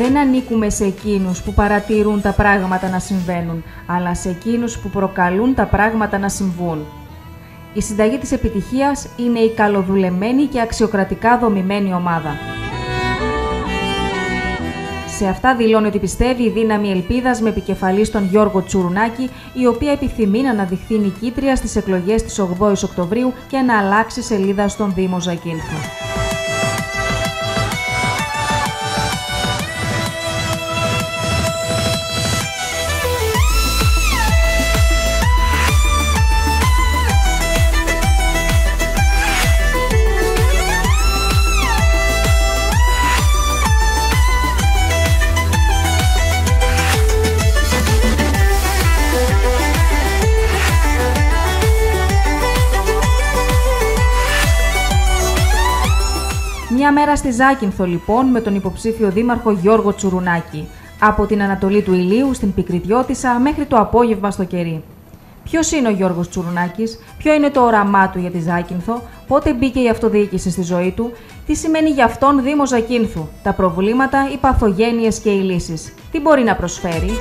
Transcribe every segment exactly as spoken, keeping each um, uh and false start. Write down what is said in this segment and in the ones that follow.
δεν ανήκουμε σε εκείνους που παρατηρούν τα πράγματα να συμβαίνουν, αλλά σε εκείνους που προκαλούν τα πράγματα να συμβούν. Η συνταγή της επιτυχίας είναι η καλοδουλεμένη και αξιοκρατικά δομημένη ομάδα. Σε αυτά δηλώνει ότι πιστεύει η δύναμη ελπίδας με επικεφαλή στον Γιώργο Τσουρουνάκη, η οποία επιθυμεί να αναδειχθεί νικήτρια στις εκλογές της ογδόης Οκτωβρίου και να αλλάξει σελίδα στον Δήμο Ζακύνθου. Μια μέρα στη Ζάκυνθο λοιπόν με τον υποψήφιο δήμαρχο Γιώργο Τσουρουνάκη. Από την Ανατολή του Ηλίου στην Πικριτιώτισσα μέχρι το απόγευμα στο Κερί. Ποιος είναι ο Γιώργος Τσουρουνάκης, ποιο είναι το όραμά του για τη Ζάκυνθο, πότε μπήκε η αυτοδιοίκηση στη ζωή του, τι σημαίνει για αυτόν Δήμο Ζακύνθου, τα προβλήματα, οι παθογένειες και οι λύσεις, τι μπορεί να προσφέρει.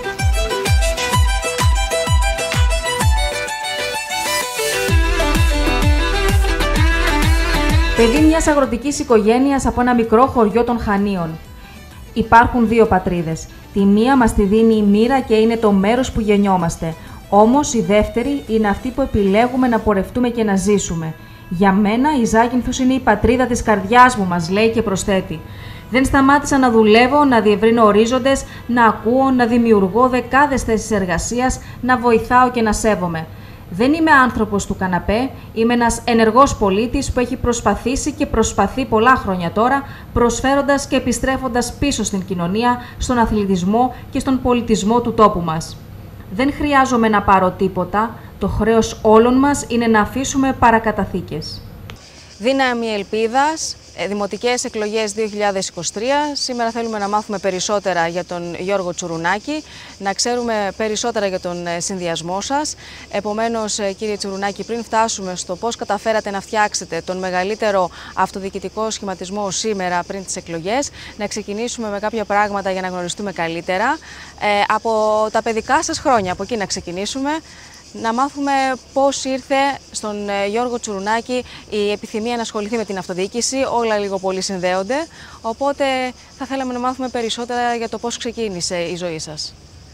Παιδί μιας αγροτικής οικογένειας από ένα μικρό χωριό των Χανίων. Υπάρχουν δύο πατρίδες. Τη μία μας τη δίνει η μοίρα και είναι το μέρος που γεννιόμαστε. Όμως η δεύτερη είναι αυτή που επιλέγουμε να πορευτούμε και να ζήσουμε. Για μένα η Ζάκυνθος είναι η πατρίδα της καρδιάς μου, μας λέει και προσθέτει. Δεν σταμάτησα να δουλεύω, να διευρύνω ορίζοντες, να ακούω, να δημιουργώ δεκάδες θέσεις εργασίας, να βοηθάω και να σέβομαι. Δεν είμαι άνθρωπος του καναπέ, είμαι ένας ενεργός πολίτης που έχει προσπαθήσει και προσπαθεί πολλά χρόνια τώρα, προσφέροντας και επιστρέφοντας πίσω στην κοινωνία, στον αθλητισμό και στον πολιτισμό του τόπου μας. Δεν χρειάζομαι να πάρω τίποτα, το χρέος όλων μας είναι να αφήσουμε παρακαταθήκες. Δύναμη ελπίδας, δημοτικές εκλογές δύο χιλιάδες είκοσι τρία. Σήμερα θέλουμε να μάθουμε περισσότερα για τον Γιώργο Τσουρουνάκη, να ξέρουμε περισσότερα για τον συνδυασμό σας. Επομένως, κύριε Τσουρουνάκη, πριν φτάσουμε στο πώς καταφέρατε να φτιάξετε τον μεγαλύτερο αυτοδιοικητικό σχηματισμό σήμερα πριν τις εκλογές, να ξεκινήσουμε με κάποια πράγματα για να γνωριστούμε καλύτερα. Ε, από τα παιδικά σας χρόνια, από εκεί να ξεκινήσουμε. Να μάθουμε πώς ήρθε στον Γιώργο Τσουρουνάκη η επιθυμία να ασχοληθεί με την αυτοδιοίκηση. Όλα λίγο πολύ συνδέονται, οπότε θα θέλαμε να μάθουμε περισσότερα για το πώς ξεκίνησε η ζωή σας.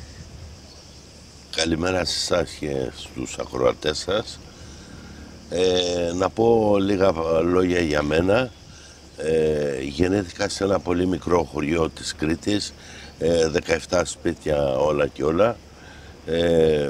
Καλημέρα σε εσάς και στους ακροατές σας. Ε, να πω λίγα λόγια για μένα. Ε, γεννήθηκα σε ένα πολύ μικρό χωριό της Κρήτης, ε, δεκαεπτά σπίτια όλα και όλα. Ε,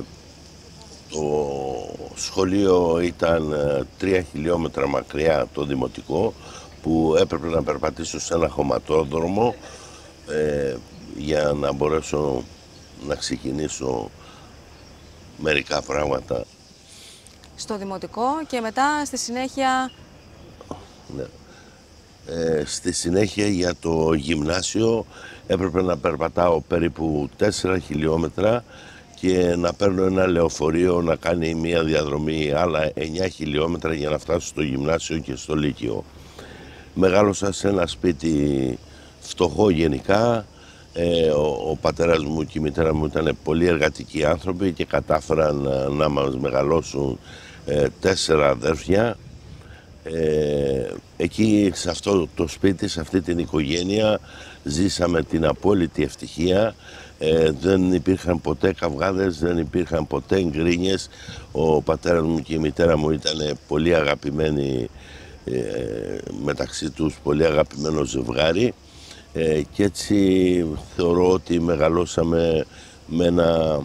Το σχολείο ήταν τρία χιλιόμετρα μακριά, το δημοτικό, που έπρεπε να περπατήσω σε ένα χωματόδρομο ε, για να μπορέσω να ξεκινήσω μερικά πράγματα. Στο δημοτικό και μετά στη συνέχεια... Ναι. Ε, στη συνέχεια για το γυμνάσιο έπρεπε να περπατάω περίπου τέσσερα χιλιόμετρα και να παίρνω ένα λεωφορείο να κάνει μια διαδρομή άλλα εννιά χιλιόμετρα για να φτάσω στο γυμνάσιο και στο λύκειο. Μεγάλωσα σε ένα σπίτι φτωχό γενικά. Ε, ο, ο πατέρας μου και η μητέρα μου ήταν πολύ εργατικοί άνθρωποι και κατάφεραν να, να μας μεγαλώσουν ε, τέσσερα αδέρφια. Ε, εκεί σε αυτό το σπίτι, σε αυτή την οικογένεια ζήσαμε την απόλυτη ευτυχία. Ε, δεν υπήρχαν ποτέ καυγάδες, δεν υπήρχαν ποτέ γκρίνιες. Ο πατέρας μου και η μητέρα μου ήταν πολύ αγαπημένοι ε, μεταξύ τους, πολύ αγαπημένο ζευγάρι ε, και έτσι θεωρώ ότι μεγαλώσαμε με, ένα,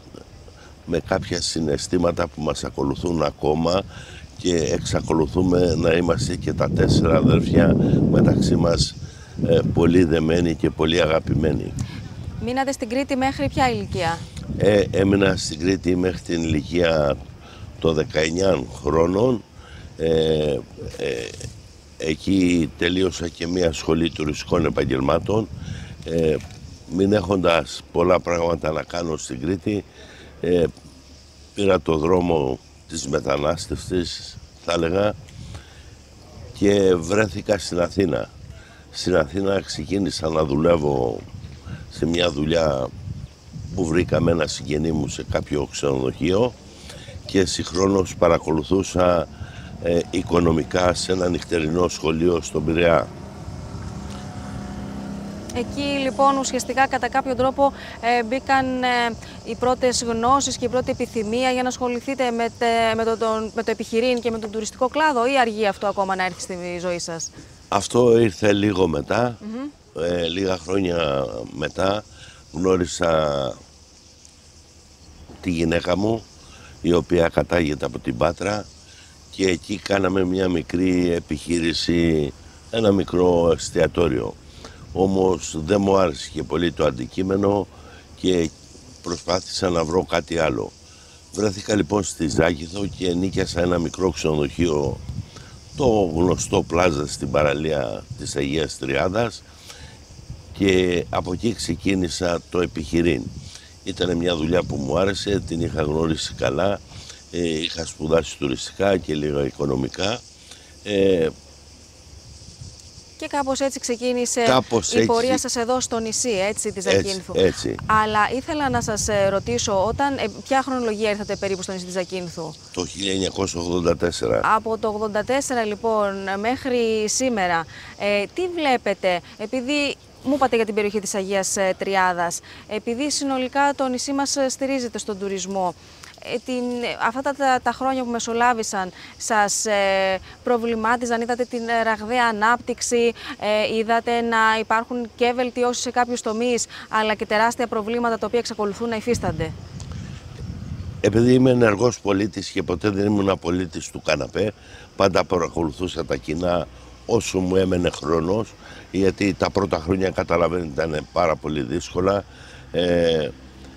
με κάποια συναισθήματα που μας ακολουθούν ακόμα και εξακολουθούμε να είμαστε και τα τέσσερα αδέρφια μεταξύ μας ε, πολύ δεμένοι και πολύ αγαπημένοι. Μείνατε στην Κρήτη μέχρι ποια ηλικία? Ε, έμεινα στην Κρήτη μέχρι την ηλικία των δεκαεννιά χρόνων. Ε, ε, εκεί τελείωσα και μια σχολή τουριστικών επαγγελμάτων. Ε, μην έχοντας πολλά πράγματα να κάνω στην Κρήτη, ε, πήρα το δρόμο της μετανάστευσης, θα έλεγα, και βρέθηκα στην Αθήνα. Στην Αθήνα ξεκίνησα να δουλεύω σε μια δουλειά που βρήκαμε ένα συγγενή μου σε κάποιο ξενοδοχείο και συγχρόνως παρακολουθούσα ε, οικονομικά σε ένα νυχτερινό σχολείο στον Πειραιά. Εκεί λοιπόν ουσιαστικά κατά κάποιο τρόπο ε, μπήκαν ε, οι πρώτες γνώσεις και η πρώτη επιθυμία για να ασχοληθείτε με, τε, με, το, τον, με το επιχειρήν και με τον τουριστικό κλάδο, ή αργεί αυτό ακόμα να έρθει στη ζωή σας? Αυτό ήρθε λίγο μετά, mm-hmm. ε, λίγα χρόνια μετά γνώρισα τη γυναίκα μου, η οποία κατάγεται από την Πάτρα, και εκεί κάναμε μια μικρή επιχείρηση, ένα μικρό εστιατόριο. Όμως δεν μου άρεσε και πολύ το αντικείμενο και προσπάθησα να βρω κάτι άλλο. Βρέθηκα λοιπόν στη Ζάκυνθο και νοίκιασα ένα μικρό ξενοδοχείο, το γνωστό Πλάζα στην παραλία της Αγίας Τριάδας, και από εκεί ξεκίνησα το επιχειρήν. Ήταν μια δουλειά που μου άρεσε, την είχα γνωρίσει καλά, ε, είχα σπουδάσει τουριστικά και λίγα οικονομικά. Ε, Και κάπως έτσι ξεκίνησε κάπως η έτσι... πορεία σας εδώ στο νησί, έτσι, της Ζακύνθου. Έτσι, έτσι. Αλλά ήθελα να σας ρωτήσω, όταν, ε, ποια χρονολογία ήρθατε περίπου στο νησί της Ζακύνθου? Το χίλια εννιακόσια ογδόντα τέσσερα. Από το ογδόντα τέσσερα λοιπόν μέχρι σήμερα, ε, τι βλέπετε, επειδή μου είπατε για την περιοχή της Αγίας Τριάδας, επειδή συνολικά το νησί μας στηρίζεται στον τουρισμό, την, αυτά τα, τα, τα χρόνια που μεσολάβησαν σας ε, προβλημάτιζαν, είδατε την ραγδαία ανάπτυξη, ε, είδατε να υπάρχουν και βελτιώσεις σε κάποιους τομείς, αλλά και τεράστια προβλήματα τα οποία εξακολουθούν να υφίστανται? Επειδή είμαι ενεργός πολίτης και ποτέ δεν ήμουν πολίτης του καναπέ, πάντα παρακολουθούσα τα κοινά όσο μου έμενε χρόνος, γιατί τα πρώτα χρόνια, καταλαβαίνετε, ήταν πάρα πολύ δύσκολα. Ε,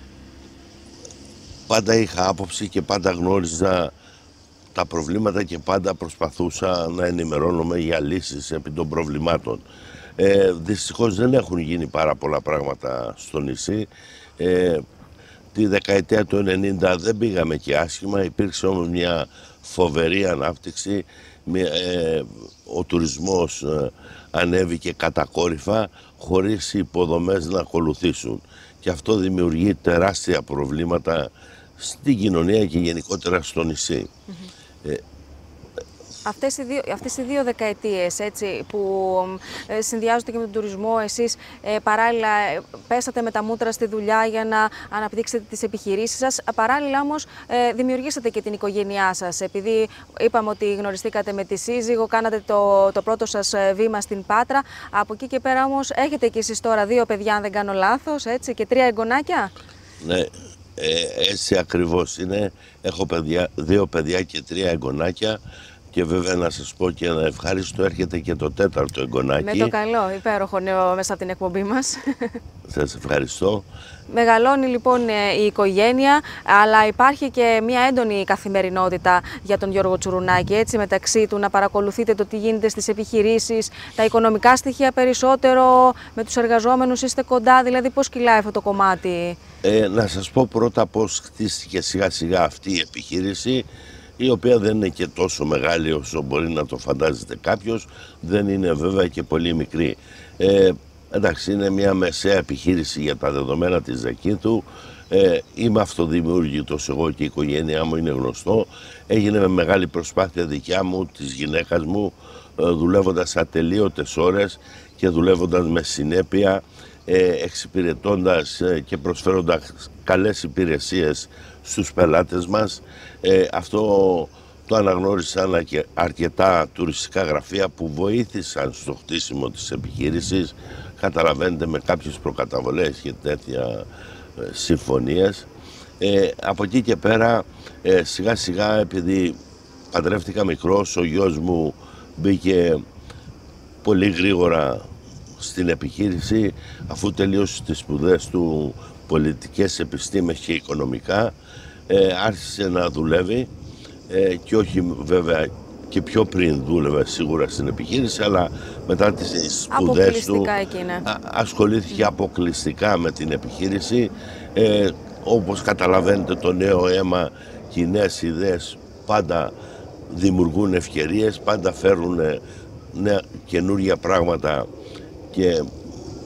πάντα είχα άποψη και πάντα γνώριζα τα προβλήματα και πάντα προσπαθούσα να ενημερώνομαι για λύσεις επί των προβλημάτων. Ε, δυστυχώς δεν έχουν γίνει πάρα πολλά πράγματα στο νησί. Ε, τη δεκαετία του ενενήντα δεν πήγαμε και άσχημα, υπήρξε όμως μια φοβερή ανάπτυξη. Ε, ο τουρισμός ε, ανέβηκε κατακόρυφα χωρίς οι υποδομές να ακολουθήσουν, και αυτό δημιουργεί τεράστια προβλήματα στην κοινωνία και γενικότερα στο νησί. Mm-hmm. ε, Αυτές οι, δύο, αυτές οι δύο δεκαετίες, έτσι, που ε, συνδυάζονται και με τον τουρισμό, εσείς ε, παράλληλα ε, πέσατε με τα μούτρα στη δουλειά για να αναπτύξετε τις επιχειρήσεις σας. Παράλληλα όμως ε, δημιουργήσατε και την οικογένειά σας. Επειδή είπαμε ότι γνωριστήκατε με τη σύζυγο, κάνατε το, το πρώτο σας βήμα στην Πάτρα. Από εκεί και πέρα όμως έχετε και εσείς τώρα δύο παιδιά, αν δεν κάνω λάθος, έτσι, και τρία εγγονάκια. Ναι, ε, έτσι ακριβώς είναι. Έχω παιδιά, δύο παιδιά και τρία εγγονάκια. Και βέβαια να σας πω και ένα ευχάριστο, έρχεται και το τέταρτο εγγονάκι. Με το καλό, υπέροχο νέο μέσα από την εκπομπή μας. Σας ευχαριστώ. Μεγαλώνει λοιπόν η οικογένεια, αλλά υπάρχει και μια έντονη καθημερινότητα για τον Γιώργο Τσουρουνάκη, έτσι, μεταξύ του να παρακολουθείτε το τι γίνεται στις επιχειρήσεις, τα οικονομικά στοιχεία περισσότερο, με τους εργαζόμενους είστε κοντά, δηλαδή πώς κυλάει αυτό το κομμάτι? Ε, να σας πω πρώτα πώς χτίστηκε σιγά σιγά αυτή η επιχείρηση, η οποία δεν είναι και τόσο μεγάλη όσο μπορεί να το φαντάζεται κάποιος, δεν είναι βέβαια και πολύ μικρή. Ε, εντάξει, είναι μια μεσαία επιχείρηση για τα δεδομένα της Ζακύνθου. Ε, είμαι αυτοδημιούργητος εγώ και η οικογένειά μου, είναι γνωστό. Έγινε με μεγάλη προσπάθεια δικιά μου, της γυναίκας μου, ε, δουλεύοντας ατελείωτες ώρες και δουλεύοντας με συνέπεια, ε, εξυπηρετώντας ε, και προσφέροντας καλές υπηρεσίες στους πελάτες μας. Ε, αυτό το αναγνώρισαν και αρκετά τουριστικά γραφεία που βοήθησαν στο χτίσιμο της επιχείρησης. Καταλαβαίνετε, με κάποιες προκαταβολές και τέτοια ε, συμφωνίες. Ε, από εκεί και πέρα ε, σιγά σιγά, επειδή παντρεύτηκα μικρός, ο γιος μου μπήκε πολύ γρήγορα στην επιχείρηση, αφού τελείωσε τις σπουδές του πολιτικές επιστήμες και οικονομικά. Ε, άρχισε να δουλεύει ε, και όχι βέβαια και πιο πριν δούλευε σίγουρα στην επιχείρηση, αλλά μετά τις σπουδές του α, ασχολήθηκε mm. αποκλειστικά με την επιχείρηση. Ε, όπως καταλαβαίνετε, το νέο αίμα και οι νέες ιδέες πάντα δημιουργούν ευκαιρίες, πάντα φέρουν νέα, καινούργια πράγματα και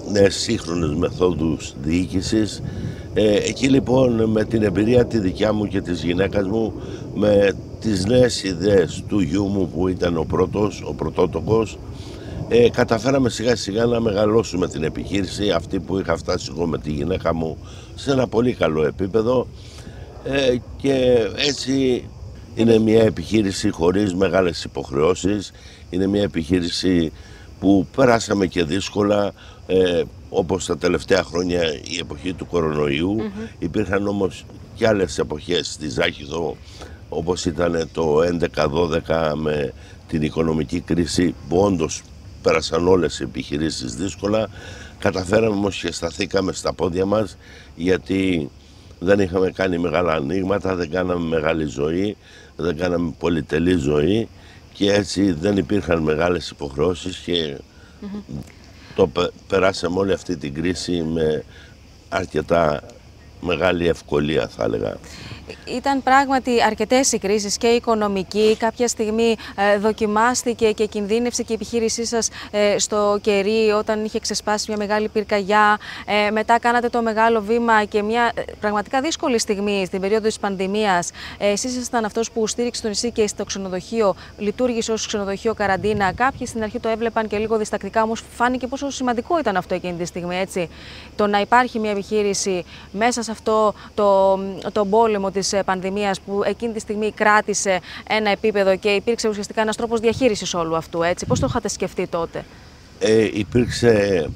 νέες σύγχρονες μεθόδους διοίκησης. Ε, εκεί λοιπόν με την εμπειρία τη δικιά μου και της γυναίκας μου, με τις νέες ιδέες του γιού μου που ήταν ο πρώτος, ο πρωτότοκος, ε, καταφέραμε σιγά σιγά να μεγαλώσουμε την επιχείρηση αυτή που είχα φτάσει εγώ με τη γυναίκα μου σε ένα πολύ καλό επίπεδο, ε, και έτσι είναι μια επιχείρηση χωρίς μεγάλες υποχρεώσεις, είναι μια επιχείρηση που περάσαμε και δύσκολα, ε, όπως τα τελευταία χρόνια η εποχή του κορονοϊού. Mm-hmm. Υπήρχαν όμως και άλλες εποχές στη Ζάχηθο, όπως ήταν το έντεκα δώδεκα με την οικονομική κρίση, που όντως πέρασαν όλες οι επιχειρήσεις δύσκολα. Καταφέραμε όμως και σταθήκαμε στα πόδια μας, γιατί δεν είχαμε κάνει μεγάλα ανοίγματα, δεν κάναμε μεγάλη ζωή, δεν κάναμε πολυτελή ζωή, και έτσι δεν υπήρχαν μεγάλες υποχρεώσεις και mm-hmm. το περάσαμε όλη αυτή την κρίση με αρκετά μεγάλη ευκολία, θα έλεγα. Ήταν πράγματι αρκετές οι κρίσεις και η οικονομική. Κάποια στιγμή ε, δοκιμάστηκε και κινδύνευσε και η επιχείρησή σας ε, στο κερί όταν είχε ξεσπάσει μια μεγάλη πυρκαγιά. Ε, μετά κάνατε το μεγάλο βήμα και μια ε, πραγματικά δύσκολη στιγμή στην περίοδο της πανδημίας. Ε, εσείς ήσασταν αυτός που στήριξε το νησί και στο ξενοδοχείο, λειτουργήσε ως ξενοδοχείο καραντίνα. Κάποιοι στην αρχή το έβλεπαν και λίγο διστακτικά, όμως φάνηκε πόσο σημαντικό ήταν αυτό εκείνη τη στιγμή. Έτσι. Το να υπάρχει μια επιχείρηση μέσα σε αυτό το, το πόλεμο της πανδημίας που εκείνη τη στιγμή κράτησε ένα επίπεδο και υπήρξε ουσιαστικά ένας τρόπος διαχείρισης όλου αυτού, έτσι. Πώς το είχατε σκεφτεί τότε? Ε, υπήρξε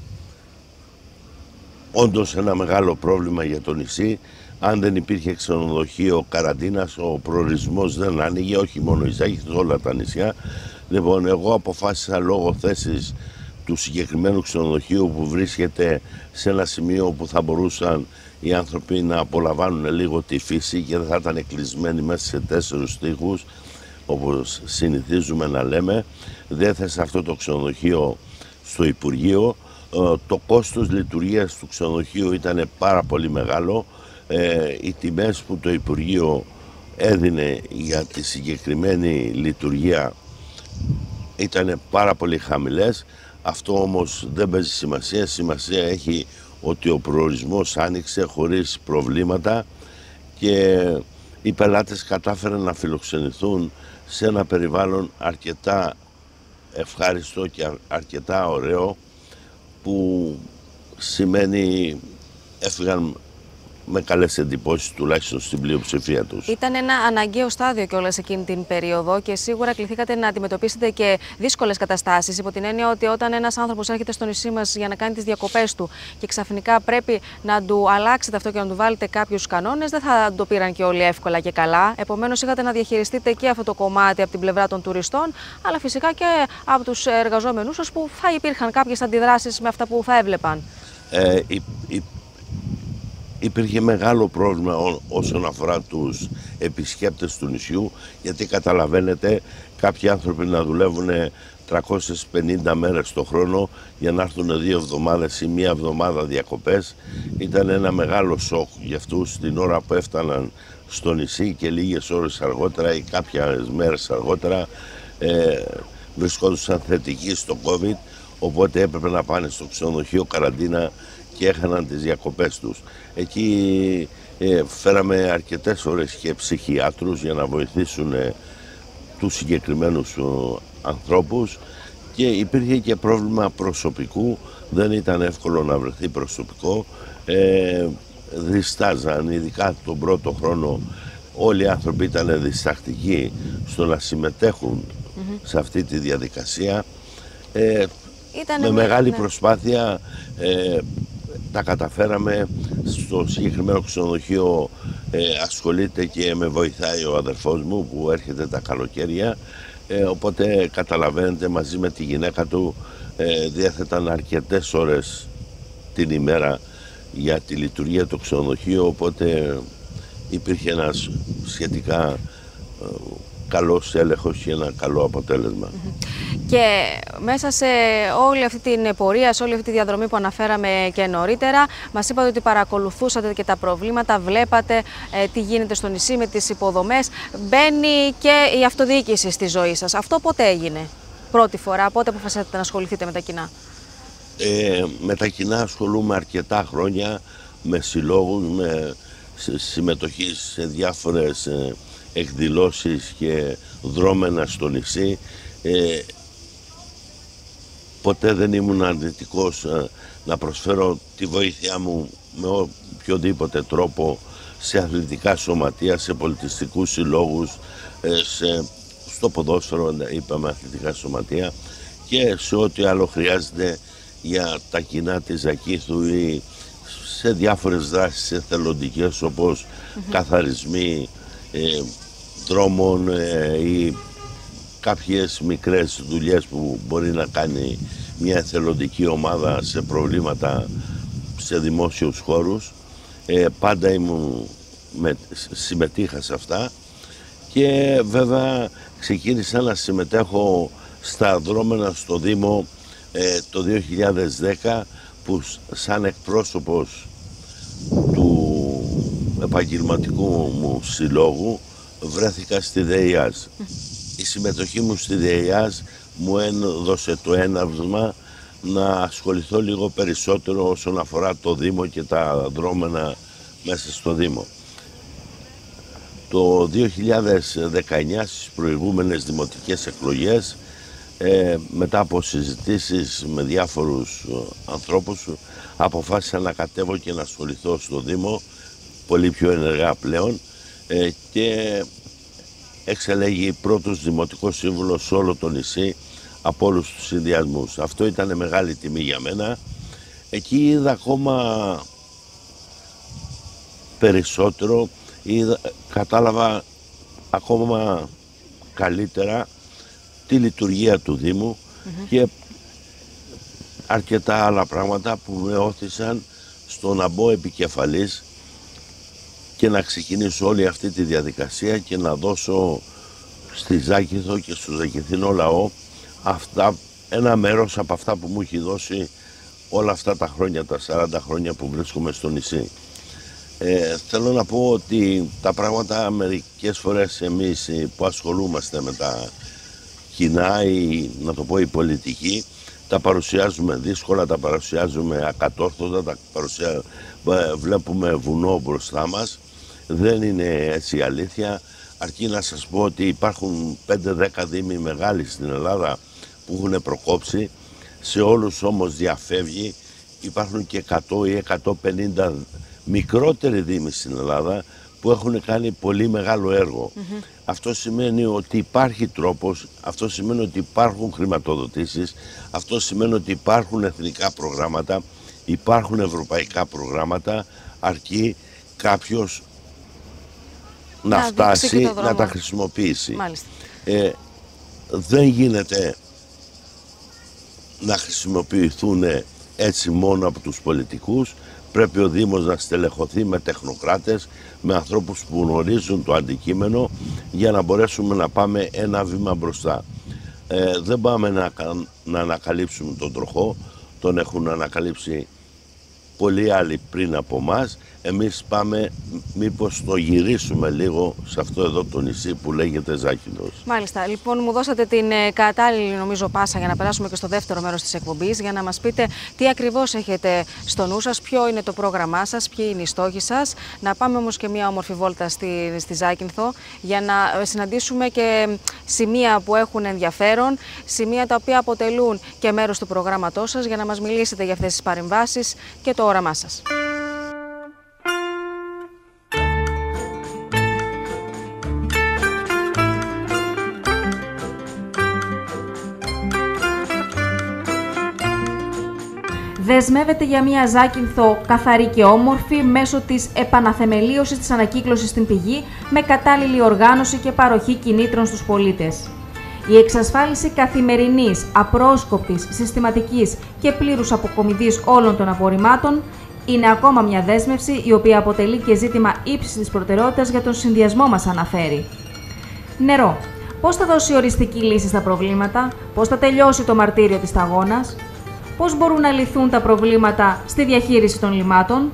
όντως ένα μεγάλο πρόβλημα για το νησί. Αν δεν υπήρχε ξενοδοχείο καραντίνας, ο προορισμός δεν άνοιγε, όχι μόνο η Ζάχηθος, όλα τα νησιά. Λοιπόν, εγώ αποφάσισα λόγω θέσης του συγκεκριμένου ξενοδοχείου που βρίσκεται σε ένα σημείο που θα μπορούσαν οι άνθρωποι να απολαμβάνουν λίγο τη φύση και δεν θα ήταν κλεισμένοι μέσα σε τέσσερους τοίχους, όπως συνηθίζουμε να λέμε. Δέθεσα αυτό το ξενοδοχείο στο Υπουργείο. Το κόστος λειτουργίας του ξενοδοχείου ήταν πάρα πολύ μεγάλο. Οι τιμές που το Υπουργείο έδινε για τη συγκεκριμένη λειτουργία ήταν πάρα πολύ χαμηλές. Αυτό όμως δεν παίζει σημασία. Σημασία έχει ότι ο προορισμός άνοιξε χωρίς προβλήματα και οι πελάτες κατάφεραν να φιλοξενηθούν σε ένα περιβάλλον αρκετά ευχάριστο και αρκετά ωραίο, που σημαίνει έφυγαν με καλές εντυπώσεις, τουλάχιστον στην πλειοψηφία τους. Ήταν ένα αναγκαίο στάδιο κιόλας εκείνη την περίοδο και σίγουρα κληθήκατε να αντιμετωπίσετε και δύσκολες καταστάσεις, υπό την έννοια ότι όταν ένας άνθρωπος έρχεται στο νησί μας για να κάνει τις διακοπές του και ξαφνικά πρέπει να του αλλάξετε αυτό και να του βάλετε κάποιους κανόνες, δεν θα το πήραν και όλοι εύκολα και καλά. Επομένως, είχατε να διαχειριστείτε και αυτό το κομμάτι από την πλευρά των τουριστών, αλλά φυσικά και από τους εργαζόμενούς σας, που θα υπήρχαν κάποιες αντιδράσεις με αυτά που θα έβλεπαν. Ε, η, η... Υπήρχε μεγάλο πρόβλημα όσον αφορά τους επισκέπτες του νησιού, γιατί καταλαβαίνετε, κάποιοι άνθρωποι να δουλεύουν τριακόσιες πενήντα μέρες το χρόνο για να έρθουν δύο εβδομάδες ή μία εβδομάδα διακοπές. Ήταν ένα μεγάλο σοκ για αυτούς την ώρα που έφταναν στο νησί και λίγες ώρες αργότερα ή κάποιες μέρες αργότερα ε, βρισκόντουσαν θετικοί στο COVID, οπότε έπρεπε να πάνε στο ξενοδοχείο καραντίνα και έχαναν τις διακοπές τους. Εκεί ε, φέραμε αρκετές ώρες και ψυχιάτρους για να βοηθήσουν ε, τους συγκεκριμένους ε, ανθρώπους, και υπήρχε και πρόβλημα προσωπικού, δεν ήταν εύκολο να βρεθεί προσωπικό. Ε, διστάζαν, ειδικά τον πρώτο χρόνο όλοι οι άνθρωποι ήταν διστακτικοί στο να συμμετέχουν mm-hmm. σε αυτή τη διαδικασία. Ε, Ήτανε με μεγάλη ναι. προσπάθεια ε, τα καταφέραμε. Στο συγκεκριμένο ξενοδοχείο ε, ασχολείται και με βοηθάει ο αδερφός μου που έρχεται τα καλοκαίρια, ε, οπότε καταλαβαίνετε, μαζί με τη γυναίκα του ε, διέθεταν αρκετές ώρες την ημέρα για τη λειτουργία του ξενοδοχείου, οπότε υπήρχε ένας σχετικά ε, καλός έλεγχος και ένα καλό αποτέλεσμα. Και μέσα σε όλη αυτή την πορεία, σε όλη αυτή τη διαδρομή που αναφέραμε και νωρίτερα, μας είπατε ότι παρακολουθούσατε και τα προβλήματα, βλέπατε ε, τι γίνεται στο νησί με τις υποδομές. Μπαίνει και η αυτοδιοίκηση στη ζωή σας. Αυτό πότε έγινε, πρώτη φορά, πότε αποφασίσατε να ασχοληθείτε με τα κοινά? Ε, με τα κοινά ασχολούμαι αρκετά χρόνια, με συλλόγους, με συμμετοχή σε διάφορες ε, εκδηλώσεις και δρόμενα στο νησί. Ε, ποτέ δεν ήμουν αρνητικός ε, να προσφέρω τη βοήθειά μου με οποιοδήποτε τρόπο σε αθλητικά σωματεία, σε πολιτιστικούς συλλόγους, ε, σε, στο ποδόσφαιρο, είπαμε αθλητικά σωματεία, και σε ό,τι άλλο χρειάζεται για τα κοινά της Ζακύνθου ή σε διάφορες δράσεις εθελοντικές, όπως mm-hmm. καθαρισμοί ε, δρόμων ε, ή κάποιες μικρές δουλειές που μπορεί να κάνει μια εθελοντική ομάδα σε προβλήματα σε δημόσιους χώρους. Ε, πάντα ήμουν, με, συμμετείχα σε αυτά, και βέβαια ξεκίνησα να συμμετέχω στα δρόμενα στο Δήμο ε, το δύο χιλιάδες δέκα, που σαν εκπρόσωπος του επαγγελματικού μου συλλόγου βρέθηκα στη ΔΕΙΑΖ. Η συμμετοχή μου στη ΔΕΙΑΖ μου έδωσε το έναυσμα να ασχοληθώ λίγο περισσότερο όσον αφορά το Δήμο και τα δρόμενα μέσα στο Δήμο. Το δύο χιλιάδες δεκαεννιά, στις προηγούμενες δημοτικές εκλογές, ε, μετά από συζητήσεις με διάφορους ανθρώπους, αποφάσισα να κατέβω και να ασχοληθώ στο Δήμο πολύ πιο ενεργά πλέον, ε, και εξελέγει πρώτος δημοτικός σύμβουλος σε όλο το νησί από όλους τους συνδυασμούς. Αυτό ήταν μεγάλη τιμή για μένα. Εκεί είδα ακόμα περισσότερο, είδα, κατάλαβα ακόμα καλύτερα τη λειτουργία του Δήμου mm-hmm. και αρκετά άλλα πράγματα που με όθησαν στο να μπω επικεφαλής και να ξεκινήσω όλη αυτή τη διαδικασία και να δώσω στη Ζάκυνθο και στο ζακυνθινό λαό αυτά, ένα μέρος από αυτά που μου έχει δώσει όλα αυτά τα χρόνια, τα σαράντα χρόνια που βρίσκομαι στο νησί. Ε, θέλω να πω ότι τα πράγματα μερικές φορές εμείς που ασχολούμαστε με τα κοινά ή να το πω η πολιτική, τα παρουσιάζουμε δύσκολα, τα παρουσιάζουμε ακατόρθωτα, τα παρουσια... βλέπουμε βουνό μπροστά μας. Δεν είναι έτσι η αλήθεια. Αρκεί να σας πω ότι υπάρχουν πέντε δέκα δήμοι μεγάλοι στην Ελλάδα που έχουν προκόψει. Σε όλους όμως διαφεύγει. Υπάρχουν και εκατό ή εκατόν πενήντα μικρότεροι δήμοι στην Ελλάδα που έχουν κάνει πολύ μεγάλο έργο. Mm-hmm. Αυτό σημαίνει ότι υπάρχει τρόπος, αυτό σημαίνει ότι υπάρχουν χρηματοδοτήσεις, αυτό σημαίνει ότι υπάρχουν εθνικά προγράμματα, υπάρχουν ευρωπαϊκά προγράμματα, αρκεί κάποιος να, να φτάσει να τα χρησιμοποιήσει. Ε, δεν γίνεται να χρησιμοποιηθούν έτσι μόνο από τους πολιτικούς. Πρέπει ο Δήμος να στελεχωθεί με τεχνοκράτες, με ανθρώπους που γνωρίζουν το αντικείμενο, για να μπορέσουμε να πάμε ένα βήμα μπροστά. Ε, δεν πάμε να, να ανακαλύψουμε τον τροχό, τον έχουν ανακαλύψει πολλοί άλλοι πριν από μας. Εμείς πάμε μήπως το γυρίσουμε λίγο σε αυτό εδώ το νησί που λέγεται Ζάκυνθος. Μάλιστα. Λοιπόν, μου δώσατε την ε, κατάλληλη νομίζω πάσα για να περάσουμε και στο δεύτερο μέρος της εκπομπής, για να μας πείτε τι ακριβώς έχετε στο νου σας, ποιο είναι το πρόγραμμά σας, ποιοι είναι οι στόχοι σας. Να πάμε όμως και μια όμορφη βόλτα στη, στη Ζάκυνθο, για να συναντήσουμε και σημεία που έχουν ενδιαφέρον, σημεία τα οποία αποτελούν και μέρος του προγράμματός σας, για να μας μιλήσετε για αυτές τις παρεμβάσεις και το όραμά σας. Δεσμεύεται για μια Ζάκυνθο καθαρή και όμορφη μέσω της επαναθεμελίωσης της ανακύκλωσης στην πηγή, με κατάλληλη οργάνωση και παροχή κινήτρων στους πολίτες. Η εξασφάλιση καθημερινής, απρόσκοπτης, συστηματικής και πλήρους αποκομιδής όλων των απορριμμάτων είναι ακόμα μια δέσμευση, η οποία αποτελεί και ζήτημα ύψιστης προτεραιότητας για τον συνδυασμό μας αναφέρει. Νερό. Πώς θα δώσει οριστική λύση στα προβλήματα, πώς θα τελειώσει το μαρτύριο της σταγόνας, πώς μπορούν να λυθούν τα προβλήματα στη διαχείριση των λιμάτων.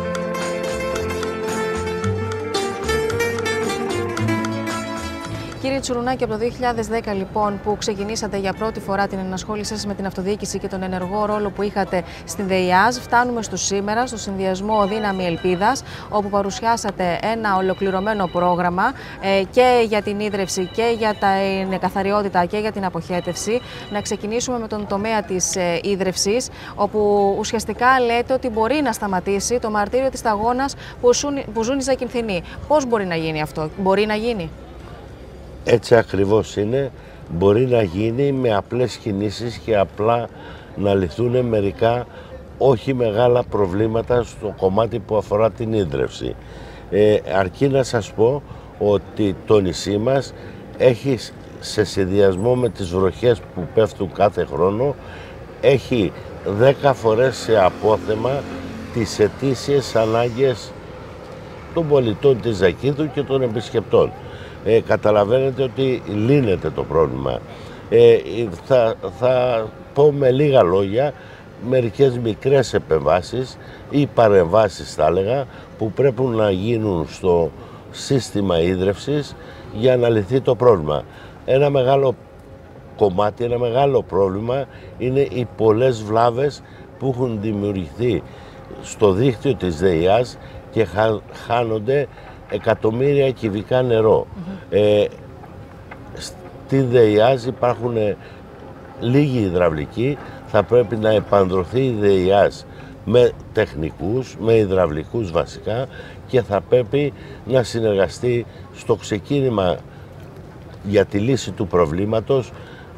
Κύριε Κύριε Τσουρουνάκη, από το δύο χιλιάδες δέκα λοιπόν που ξεκινήσατε για πρώτη φορά την ενασχόλησή σας με την αυτοδιοίκηση και τον ενεργό ρόλο που είχατε στην ΔΕΙΑΖ, φτάνουμε στο σήμερα, στο συνδυασμό Δύναμη Ελπίδας, όπου παρουσιάσατε ένα ολοκληρωμένο πρόγραμμα ε, και για την ίδρυυση και για την καθαριότητα και για την αποχέτευση. Να ξεκινήσουμε με τον τομέα της ε, ίδρυυσης, όπου ουσιαστικά λέτε ότι μπορεί να σταματήσει το μαρτύριο της σταγόνας που, που ζουν οι Ζακυνθινοί. Πώς μπορεί να γίνει αυτό, μπορεί να γίνει? Έτσι ακριβώς είναι. Μπορεί να γίνει με απλές κινήσεις και απλά να λυθούν μερικά όχι μεγάλα προβλήματα στο κομμάτι που αφορά την ίδρυυση. Ε, αρκεί να σας πω ότι το νησί μας έχει, σε συνδυασμό με τις βροχές που πέφτουν κάθε χρόνο, έχει δέκα φορές σε απόθεμα τις ετήσιες ανάγκες των πολιτών της Ζακύνθου και των επισκεπτών. Ε, καταλαβαίνετε ότι λύνεται το πρόβλημα. Ε, θα, θα πω με λίγα λόγια μερικές μικρές επεμβάσεις ή παρεμβάσεις θα έλεγα που πρέπει να γίνουν στο σύστημα ίδρυυσης για να λυθεί το πρόβλημα. Ένα μεγάλο κομμάτι, ένα μεγάλο πρόβλημα είναι οι πολλές βλάβες που έχουν δημιουργηθεί στο δίκτυο της ΔΕΙΑΖ και χάνονται εκατομμύρια κυβικά νερό. Mm-hmm. ε, στην ΔΕΙΑΖ υπάρχουν λίγοι υδραυλικοί, θα πρέπει να επανδρωθεί η ΔΕΙΑΖ με τεχνικούς, με υδραυλικούς βασικά, και θα πρέπει να συνεργαστεί στο ξεκίνημα για τη λύση του προβλήματος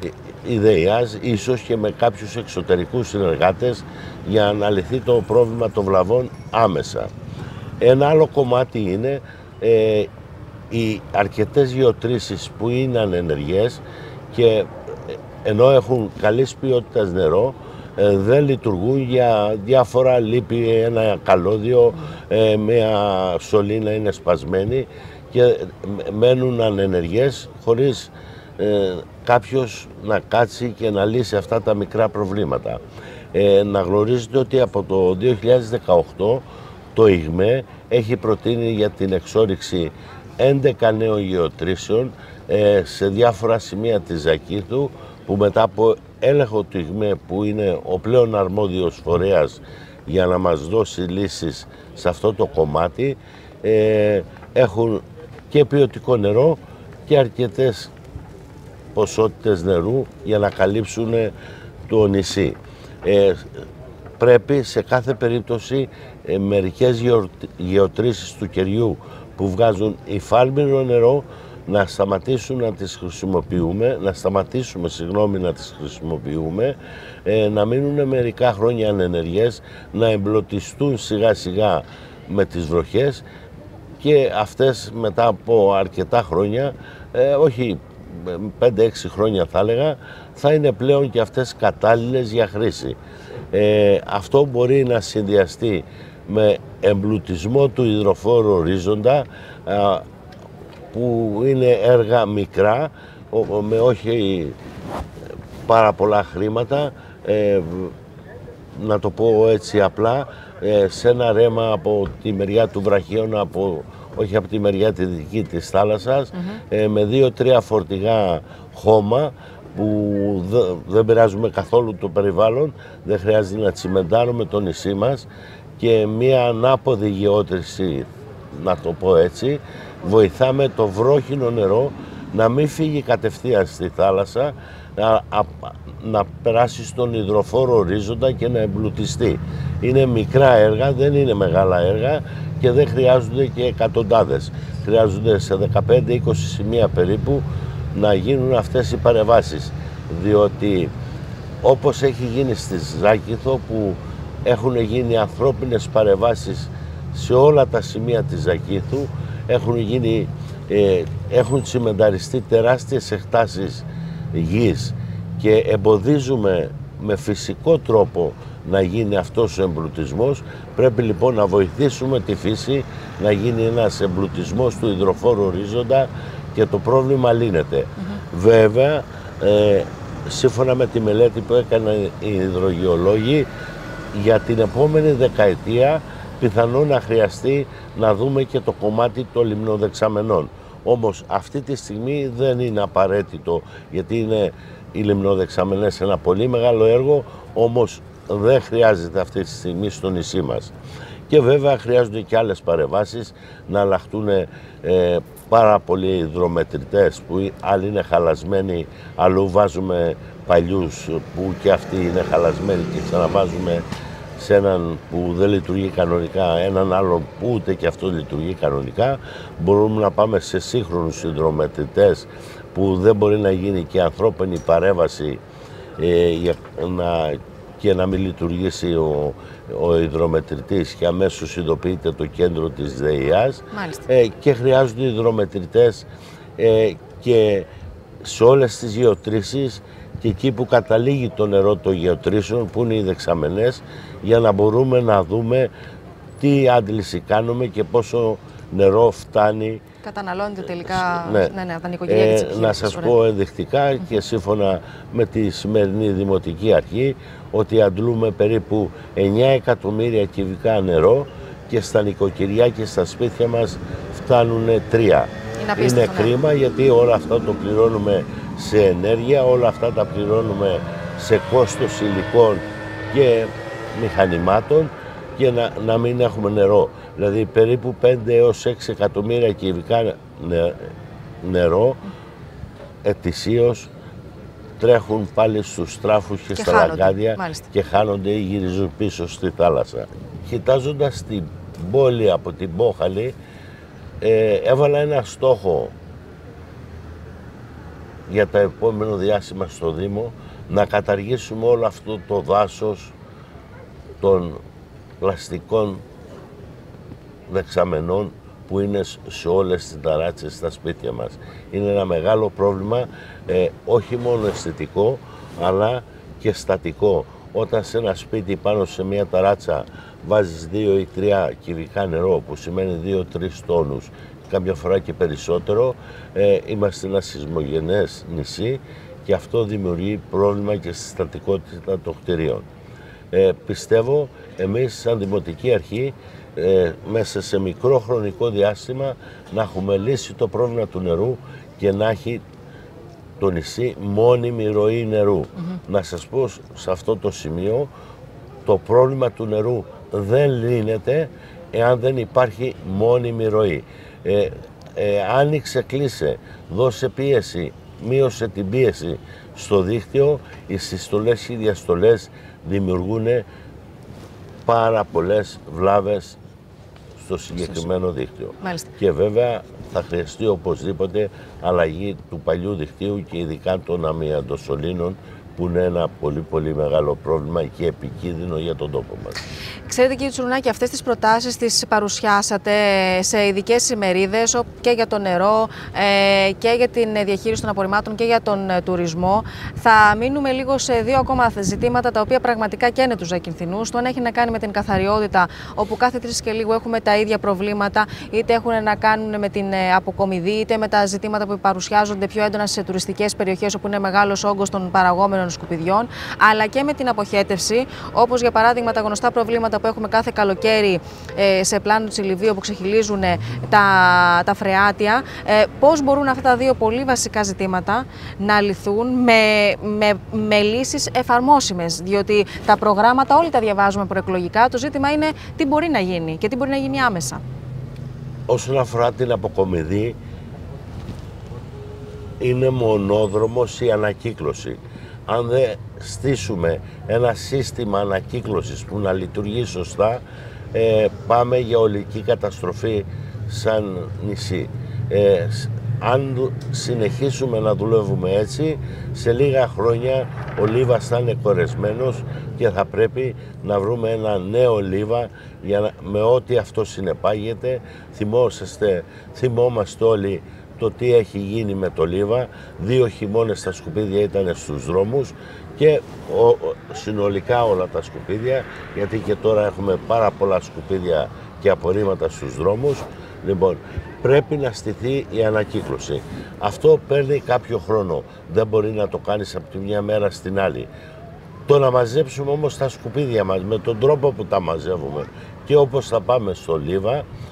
η ΔΕΙΑΖ, ίσως και με κάποιους εξωτερικούς συνεργάτες, για να λυθεί το πρόβλημα των βλαβών άμεσα. Ένα άλλο κομμάτι είναι ε, οι αρκετές γεωτρήσεις που είναι ανενεργές και ενώ έχουν καλής ποιότητας νερό, ε, δεν λειτουργούν για διάφορα, λείπει ένα καλώδιο, ε, μια σωλήνα είναι σπασμένη και μένουν ανενεργές χωρίς ε, κάποιος να κάτσει και να λύσει αυτά τα μικρά προβλήματα. Ε, να γνωρίζετε ότι από το δύο χιλιάδες δεκαοκτώ το ΙΓΜΕ έχει προτείνει για την εξόρυξη έντεκα νέων γεωτρήσεων ε, σε διάφορα σημεία της Ζακύνθου, που μετά από έλεγχο του ΙΓΜΕ, που είναι ο πλέον αρμόδιος φορέας για να μας δώσει λύσεις σε αυτό το κομμάτι, ε, έχουν και ποιοτικό νερό και αρκετές ποσότητες νερού για να καλύψουν το νησί. Ε, πρέπει σε κάθε περίπτωση ε, μερικές γεωτρήσεις του κεριού που βγάζουν υφάλμηρο νερό να σταματήσουν να τις χρησιμοποιούμε, να σταματήσουμε συγγνώμη να τις χρησιμοποιούμε, ε, να μείνουν μερικά χρόνια ανενεργές, να εμπλωτιστούν σιγά σιγά με τις βροχές και αυτές μετά από αρκετά χρόνια, ε, όχι πέντε έξι χρόνια θα έλεγα, θα είναι πλέον και αυτές κατάλληλες για χρήση. Ε, αυτό μπορεί να συνδυαστεί με εμπλουτισμό του υδροφόρου ορίζοντα, α, που είναι έργα μικρά, με όχι πάρα πολλά χρήματα, ε, να το πω έτσι απλά, ε, σε ένα ρέμα από τη μεριά του Βραχίωνα, από, όχι από τη μεριά τη δική της θάλασσας, mm-hmm. ε, με δύο-τρία φορτηγά χώμα, που δε, δεν πειράζουμε καθόλου το περιβάλλον, δεν χρειάζεται να τσιμεντάρουμε το νησί μας, και μία ανάποδη γεώτρηση, να το πω έτσι, βοηθάμε το βρόχινο νερό να μην φύγει κατευθείαν στη θάλασσα, να, α, να περάσει στον υδροφόρο ορίζοντα και να εμπλουτιστεί. Είναι μικρά έργα, δεν είναι μεγάλα έργα και δεν χρειάζονται και εκατοντάδες. Χρειάζονται σε δεκαπέντε είκοσι σημεία περίπου να γίνουν αυτές οι παρεμβάσεις, διότι όπως έχει γίνει στη Ζάκυνθο, που έχουν γίνει ανθρώπινες παρεμβάσεις σε όλα τα σημεία της Ζακύνθου, έχουν, γίνει, ε, έχουν τσιμενταριστεί τεράστιες εκτάσεις γης και εμποδίζουμε με φυσικό τρόπο να γίνει αυτός ο εμπλουτισμός. Πρέπει λοιπόν να βοηθήσουμε τη φύση να γίνει ένας εμπλουτισμός του υδροφόρου ορίζοντα και το πρόβλημα λύνεται. Mm-hmm. Βέβαια, ε, σύμφωνα με τη μελέτη που έκαναν οι υδρογεωλόγοι, για την επόμενη δεκαετία πιθανόν να χρειαστεί να δούμε και το κομμάτι των λιμνοδεξαμενών. Όμως αυτή τη στιγμή δεν είναι απαραίτητο, γιατί είναι οι λιμνοδεξαμενές ένα πολύ μεγάλο έργο, όμως δεν χρειάζεται αυτή τη στιγμή στο νησί μας. Και βέβαια χρειάζονται και άλλες παρεμβάσεις, να αλλάχτούν ε, πάρα πολλοί υδρομετρητές που άλλοι είναι χαλασμένοι, αλλού βάζουμε παλιούς που και αυτοί είναι χαλασμένοι και ξαναβάζουμε σε έναν που δεν λειτουργεί κανονικά, έναν άλλο που ούτε και αυτό λειτουργεί κανονικά. Μπορούμε να πάμε σε σύγχρονους υδρομετρητές που δεν μπορεί να γίνει και ανθρώπινη παρέμβαση ε, για να, και να μην λειτουργήσει ο, ο υδρομετρητής και αμέσως ειδοποιείται το κέντρο της ΔΕΙΑΣ. Ε, και χρειάζονται υδρομετρητές ε, και σε όλες τις γεωτρήσεις και εκεί που καταλήγει το νερό των γεωτρήσεων, που είναι οι δεξαμενές, για να μπορούμε να δούμε τι άντληση κάνουμε και πόσο νερό φτάνει. Καταναλώνεται τελικά, ναι. Ναι, ναι, από τα νοικοκυριά και τις ε, να σας πω ενδεικτικά mm-hmm. και σύμφωνα με τη σημερινή Δημοτική Αρχή, ότι αντλούμε περίπου εννιά εκατομμύρια κυβικά νερό και στα νοικοκυριά και στα σπίτια μας φτάνουν τρία. Είναι, είναι κρίμα, γιατί όλα αυτά το πληρώνουμε σε ενέργεια, όλα αυτά τα πληρώνουμε σε κόστος υλικών και μηχανημάτων και να, να μην έχουμε νερό. Δηλαδή περίπου πέντε έως έξι εκατομμύρια κυβικά νερό ετησίως τρέχουν πάλι στους τράφους και, και στα χάνονται, λαγκάδια μάλιστα. Και χάνονται ή γυρίζουν πίσω στη θάλασσα. Κοιτάζοντας την πόλη από την Μπόχαλη, ε, έβαλα ένα στόχο για το επόμενο διάστημα στο Δήμο, να καταργήσουμε όλο αυτό το δάσος των πλαστικών δεξαμενών που είναι σε όλες τις ταράτσες στα σπίτια μας. Είναι ένα μεγάλο πρόβλημα, ε, όχι μόνο αισθητικό, αλλά και στατικό. Όταν σε ένα σπίτι πάνω σε μια ταράτσα βάζεις δύο ή τρία κυβικά νερό, που σημαίνει δύο τρεις τόνους, κάποια φορά και περισσότερο, ε, είμαστε ένα σεισμογενές νησί και αυτό δημιουργεί πρόβλημα και στη στατικότητα των κτηρίων. Ε, πιστεύω εμείς σαν Δημοτική Αρχή ε, μέσα σε μικρό χρονικό διάστημα να έχουμε λύσει το πρόβλημα του νερού και να έχει το νησί μόνιμη ροή νερού. Mm-hmm. Να σας πω σε αυτό το σημείο, το πρόβλημα του νερού δεν λύνεται εάν δεν υπάρχει μόνιμη ροή. Ε, ε, άνοιξε, κλείσε, δώσε πίεση, μείωσε την πίεση στο δίκτυο, οι συστολές και οι διαστολές δημιουργούν πάρα πολλές βλάβες στο συγκεκριμένο δίκτυο. Μάλιστα. Και βέβαια θα χρειαστεί οπωσδήποτε αλλαγή του παλιού δικτύου και ειδικά των αμυαντοσωλήνων, που είναι ένα πολύ πολύ μεγάλο πρόβλημα και επικίνδυνο για τον τόπο μας. Ξέρετε κύριε Τσουρνάκη, αυτές τις προτάσεις τις παρουσιάσατε σε ειδικές ημερίδες και για το νερό και για την διαχείριση των απορριμμάτων και για τον τουρισμό. Θα μείνουμε λίγο σε δύο ακόμα ζητήματα τα οποία πραγματικά καίνε τους Ζακυνθινούς. Το ένα έχει να κάνει με την καθαριότητα, όπου κάθε τρεις και λίγο έχουμε τα ίδια προβλήματα, είτε έχουν να κάνουν με την αποκομιδή, είτε με τα ζητήματα που παρουσιάζονται πιο έντονα σε τουριστικές περιοχές όπου είναι μεγάλος όγκος των παραγόμενων σκουπιδιών, αλλά και με την αποχέτευση, όπως για παράδειγμα τα γνωστά προβλήματα που έχουμε κάθε καλοκαίρι ε, σε πλάνο Τσιλιβίου που ξεχυλίζουν ε, τα, τα φρεάτια. Ε, πώς μπορούν αυτά τα δύο πολύ βασικά ζητήματα να λυθούν με, με, με λύσεις εφαρμόσιμες, διότι τα προγράμματα όλοι τα διαβάζουμε προεκλογικά, το ζήτημα είναι τι μπορεί να γίνει και τι μπορεί να γίνει άμεσα. Όσον αφορά την αποκομιδή, είναι μονόδρομος η ανακύκλωση. Αν δεν στήσουμε ένα σύστημα ανακύκλωσης που να λειτουργεί σωστά, ε, πάμε για ολική καταστροφή σαν νησί. Ε, αν συνεχίσουμε να δουλεύουμε έτσι, σε λίγα χρόνια ο Λίβας θα είναι κορεσμένος και θα πρέπει να βρούμε ένα νέο Λίβα για να, με ό,τι αυτό συνεπάγεται. Θυμόσαστε, θυμόμαστε όλοι το τι έχει γίνει με το Λίβα. Δύο χειμώνες τα σκουπίδια ήταν στους δρόμους και ο, ο, συνολικά όλα τα σκουπίδια, γιατί και τώρα έχουμε πάρα πολλά σκουπίδια και απορρίμματα στους δρόμους. Λοιπόν, πρέπει να στηθεί η ανακύκλωση. Αυτό παίρνει κάποιο χρόνο. Δεν μπορεί να το κάνεις από τη μια μέρα στην άλλη. Το να μαζέψουμε όμως τα σκουπίδια μας με τον τρόπο που τα μαζεύουμε και όπως θα πάμε στο Λίβα,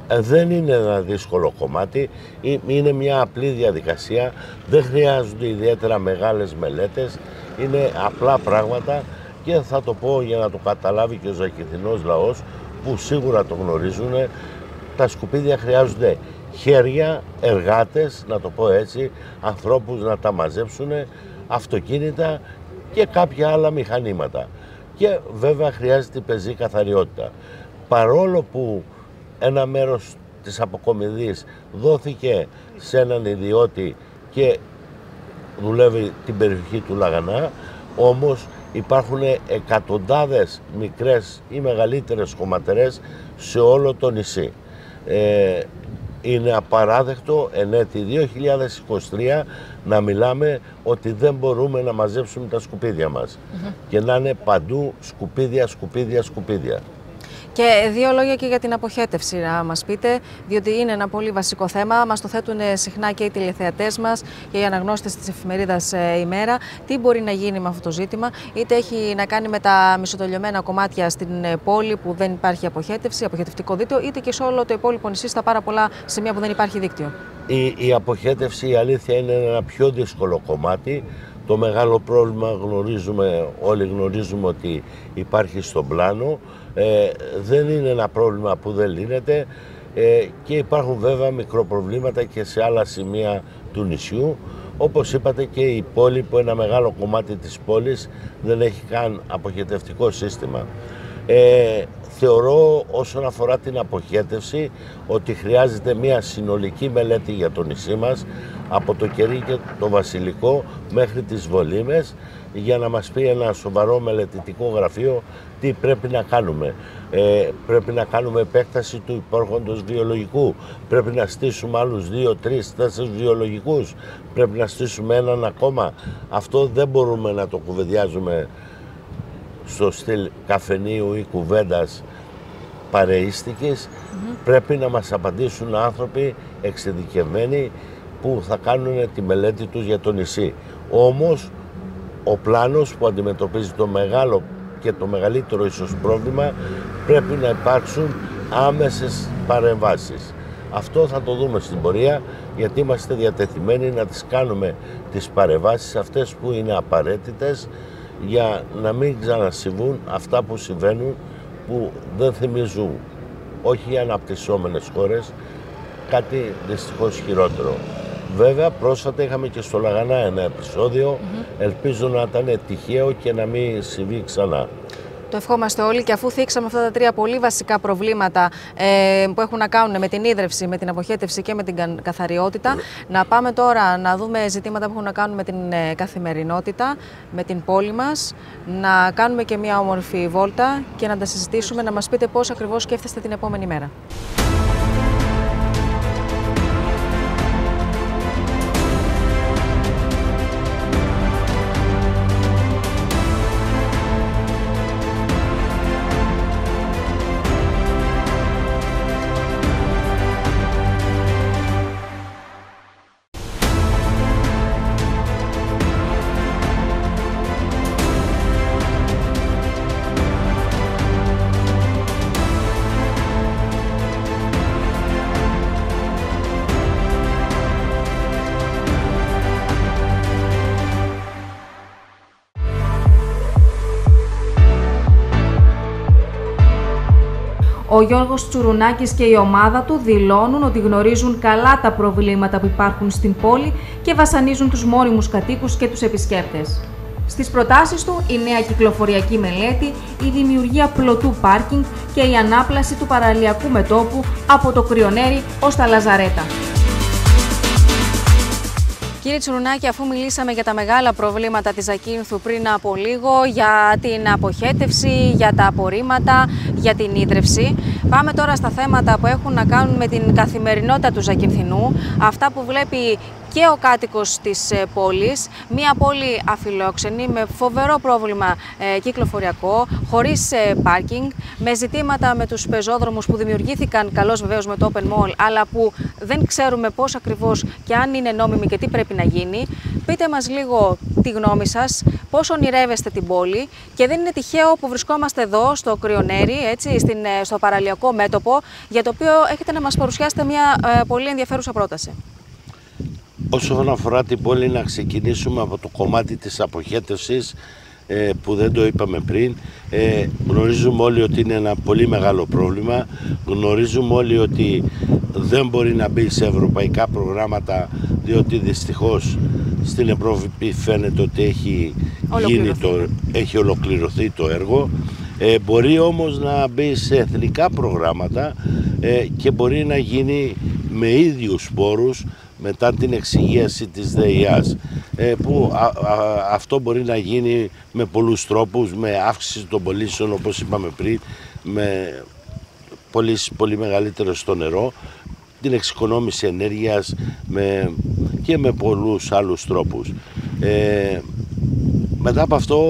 Δεν είναι ένα δύσκολο κομμάτι, είναι μια απλή διαδικασία, δεν χρειάζονται ιδιαίτερα μεγάλες μελέτες, είναι απλά πράγματα και θα το πω για να το καταλάβει και ο Ζακυνθινός λαός που σίγουρα το γνωρίζουν. Τα σκουπίδια χρειάζονται χέρια, εργάτες, να το πω έτσι, ανθρώπους να τα μαζέψουν, αυτοκίνητα και κάποια άλλα μηχανήματα. Και βέβαια χρειάζεται πεζή καθαριότητα. Παρόλο που ένα μέρος της αποκομιδής δόθηκε σε έναν ιδιώτη και δουλεύει την περιοχή του Λαγανά, όμως υπάρχουν εκατοντάδες μικρές ή μεγαλύτερες χωματερές σε όλο το νησί. Ε, είναι απαράδεκτο εν έτη δύο χιλιάδες είκοσι τρία να μιλάμε ότι δεν μπορούμε να μαζέψουμε τα σκουπίδια μας mm-hmm. και να είναι παντού σκουπίδια, σκουπίδια, σκουπίδια. Και δύο λόγια και για την αποχέτευση να μας πείτε, διότι είναι ένα πολύ βασικό θέμα. Μας το θέτουν συχνά και οι τηλεθεατές μας και οι αναγνώστες της εφημερίδας ημέρα. Τι μπορεί να γίνει με αυτό το ζήτημα, είτε έχει να κάνει με τα μισοτελειωμένα κομμάτια στην πόλη που δεν υπάρχει αποχέτευση, αποχετευτικό δίκτυο, είτε και σε όλο το υπόλοιπο νησί στα πάρα πολλά σημεία που δεν υπάρχει δίκτυο. Η, η αποχέτευση, η αλήθεια, είναι ένα πιο δύσκολο κομμάτι. Το μεγάλο πρόβλημα γνωρίζουμε, όλοι γνωρίζουμε ότι υπάρχει στον πλάνο. Ε, δεν είναι ένα πρόβλημα που δεν λύνεται ε, και υπάρχουν βέβαια μικροπροβλήματα και σε άλλα σημεία του νησιού. Όπως είπατε, και η πόλη, που ένα μεγάλο κομμάτι της πόλης δεν έχει καν αποχετευτικό σύστημα. Ε, θεωρώ όσον αφορά την αποχέτευση ότι χρειάζεται μια συνολική μελέτη για το νησί μας, από το Κερί και το Βασιλικό μέχρι τις Βολήμες, για να μας πει ένα σοβαρό μελετητικό γραφείο τι πρέπει να κάνουμε. Ε, πρέπει να κάνουμε επέκταση του υπάρχοντος βιολογικού, πρέπει να στήσουμε άλλους δύο, τρεις, τέσσερις βιολογικούς, πρέπει να στήσουμε έναν ακόμα. Αυτό δεν μπορούμε να το κουβεντιάζουμε στο στυλ καφενείου ή κουβέντας παρεΐστικης. Mm-hmm. Πρέπει να μας απαντήσουν άνθρωποι εξειδικευμένοι που θα κάνουν τη μελέτη τους για το νησί. Όμως ο πλάνος που αντιμετωπίζει το μεγάλο και το μεγαλύτερο ίσως πρόβλημα, πρέπει να υπάρξουν άμεσες παρεμβάσεις. Αυτό θα το δούμε στην πορεία, γιατί είμαστε διατεθειμένοι να τις κάνουμε τις παρεμβάσεις αυτές που είναι απαραίτητες για να μην ξανασυμβούν αυτά που συμβαίνουν, που δεν θυμίζουν όχι οι αναπτυσσόμενες χώρες, κάτι δυστυχώς χειρότερο. Βέβαια, πρόσφατα είχαμε και στο Λαγανά ένα επεισόδιο, mm-hmm. ελπίζω να ήταν τυχαίο και να μην συμβεί ξανά. Το ευχόμαστε όλοι, και αφού θίξαμε αυτά τα τρία πολύ βασικά προβλήματα ε, που έχουν να κάνουν με την ίδρυυση, με την αποχέτευση και με την καθαριότητα, mm. να πάμε τώρα να δούμε ζητήματα που έχουν να κάνουν με την ε, καθημερινότητα, με την πόλη μας, να κάνουμε και μια όμορφη βόλτα και να τα συζητήσουμε, να μας πείτε πώς ακριβώς σκέφτεστε την επόμενη μέρα. Ο Γιώργος Τσουρουνάκης και η ομάδα του δηλώνουν ότι γνωρίζουν καλά τα προβλήματα που υπάρχουν στην πόλη και βασανίζουν τους μόνιμους κατοίκους και τους επισκέπτες. Στις προτάσεις του, η νέα κυκλοφοριακή μελέτη, η δημιουργία πλωτού πάρκινγκ και η ανάπλαση του παραλιακού μετώπου από το Κρυονέρι ως τα Λαζαρέτα. Κύριε Τσουρουνάκη, αφού μιλήσαμε για τα μεγάλα προβλήματα της Ζακύνθου πριν από λίγο, για την αποχέτευση, για τα απορρίμματα, για την ίδρυυση, πάμε τώρα στα θέματα που έχουν να κάνουν με την καθημερινότητα του Ζακυνθινού, αυτά που βλέπει και ο κάτοικος της πόλης. Μία πόλη αφιλόξενη με φοβερό πρόβλημα ε, κυκλοφοριακό, χωρίς ε, πάρκινγκ, με ζητήματα με τους πεζόδρομους που δημιουργήθηκαν καλώς βεβαίως με το Open Mall, αλλά που δεν ξέρουμε πώς ακριβώς και αν είναι νόμιμοι και τι πρέπει να γίνει. Πείτε μας λίγο τη γνώμη σας, πώς ονειρεύεστε την πόλη, και δεν είναι τυχαίο που βρισκόμαστε εδώ στο Κρυονέρι, έτσι, στην, στο παραλιακό μέτωπο, για το οποίο έχετε να μας παρουσιάσετε μια ε, πολύ ενδιαφέρουσα πρόταση. Όσον αφορά την πόλη, να ξεκινήσουμε από το κομμάτι της αποχέτευσης, ε, που δεν το είπαμε πριν. Ε, γνωρίζουμε όλοι ότι είναι ένα πολύ μεγάλο πρόβλημα. Γνωρίζουμε όλοι ότι δεν μπορεί να μπει σε ευρωπαϊκά προγράμματα, διότι δυστυχώς στην Ευρώπη φαίνεται ότι έχει, γίνει το, έχει ολοκληρωθεί το έργο. Ε, μπορεί όμως να μπει σε εθνικά προγράμματα ε, και μπορεί να γίνει με ίδιους πόρους μετά την εξυγίαση της ΔΕΙΑΣ, ε, που α, α, αυτό μπορεί να γίνει με πολλούς τρόπους, με αύξηση των πωλήσεων, όπως είπαμε πριν, με πωλήσεις πολύ μεγαλύτερες στο νερό, την εξοικονόμηση ενέργειας με, και με πολλούς άλλους τρόπους. Ε, μετά από αυτό,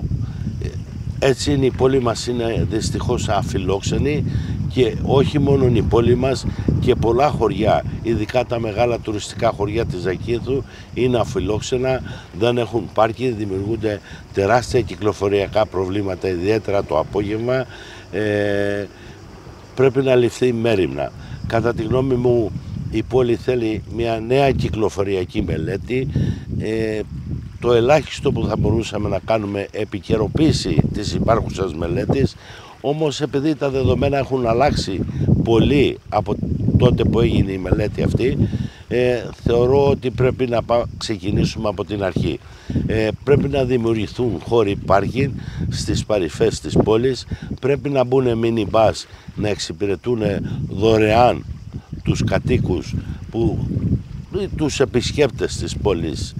έτσι είναι η πόλη μας, είναι δυστυχώς αφιλόξενη, και όχι μόνο η πόλη μας, και πολλά χωριά, ειδικά τα μεγάλα τουριστικά χωριά της Ζακύνθου, είναι αφιλόξενα, δεν έχουν πάρκινγκ, δημιουργούνται τεράστια κυκλοφοριακά προβλήματα, ιδιαίτερα το απόγευμα. Ε, πρέπει να ληφθεί μέριμνα. Κατά τη γνώμη μου, η πόλη θέλει μια νέα κυκλοφοριακή μελέτη. Ε, το ελάχιστο που θα μπορούσαμε να κάνουμε, επικαιροποίηση της υπάρχουσας μελέτης, όμως επειδή τα δεδομένα έχουν αλλάξει πολύ από τότε που έγινε η μελέτη αυτή, ε, θεωρώ ότι πρέπει να ξεκινήσουμε από την αρχή. Ε, πρέπει να δημιουργηθούν χώροι πάρκινγκ στις παρυφές της πόλης, πρέπει να μπουν μίνι μπας να εξυπηρετούν δωρεάν τους κατοίκους, που, τους επισκέπτες της πόλης,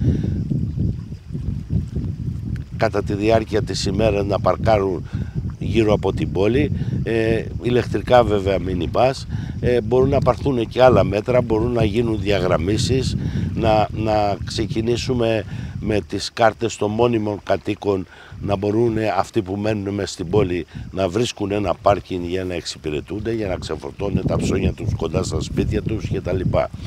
κατά τη διάρκεια της ημέρας να παρκάρουν γύρω από την πόλη. Ε, ηλεκτρικά βέβαια μίνι μπας. Ε, μπορούν να πάρθουν και άλλα μέτρα, μπορούν να γίνουν διαγραμμίσεις, να, να ξεκινήσουμε με τις κάρτες των μόνιμων κατοίκων, να μπορούν αυτοί που μένουν μες στην πόλη να βρίσκουν ένα πάρκινγκ για να εξυπηρετούνται, για να ξεφορτώνουν τα ψώνια τους κοντά στα σπίτια τους κτλ.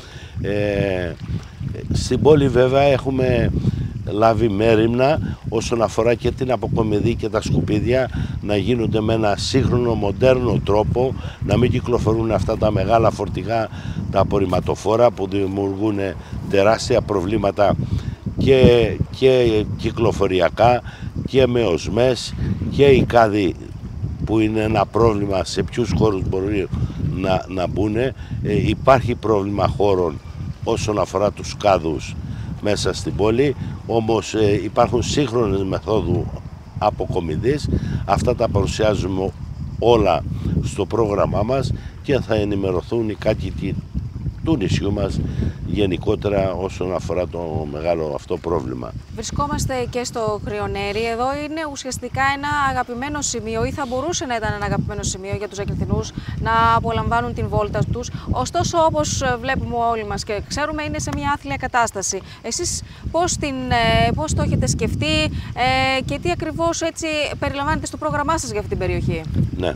Ε, στην πόλη βέβαια έχουμε λάβει μέριμνα όσον αφορά και την αποκομιδή και τα σκουπίδια να γίνονται με ένα σύγχρονο μοντέρνο τρόπο, να μην κυκλοφορούν αυτά τα μεγάλα φορτηγά, τα απορριμματοφόρα, που δημιουργούν τεράστια προβλήματα και, και κυκλοφοριακά και με οσμές, και οι κάδοι που είναι ένα πρόβλημα σε ποιους χώρους μπορεί να, να μπουν. Ε, υπάρχει πρόβλημα χώρων όσον αφορά τους κάδους μέσα στην πόλη, όμως ε, υπάρχουν σύγχρονες μεθόδου αποκομιδής. Αυτά τα παρουσιάζουμε όλα στο πρόγραμμά μας και θα ενημερωθούν οι κάτοικοι του νησιού μας γενικότερα όσον αφορά το μεγάλο αυτό πρόβλημα. Βρισκόμαστε και στο Κρυονέρι. Εδώ είναι ουσιαστικά ένα αγαπημένο σημείο, ή θα μπορούσε να ήταν ένα αγαπημένο σημείο για τους Ζακυνθινούς να απολαμβάνουν την βόλτα τους. Ωστόσο, όπως βλέπουμε όλοι μας και ξέρουμε, είναι σε μια άθλια κατάσταση. Εσείς πώς, την, πώς το έχετε σκεφτεί ε, και τι ακριβώς έτσι περιλαμβάνετε στο πρόγραμμά σας για αυτή την περιοχή? Ναι.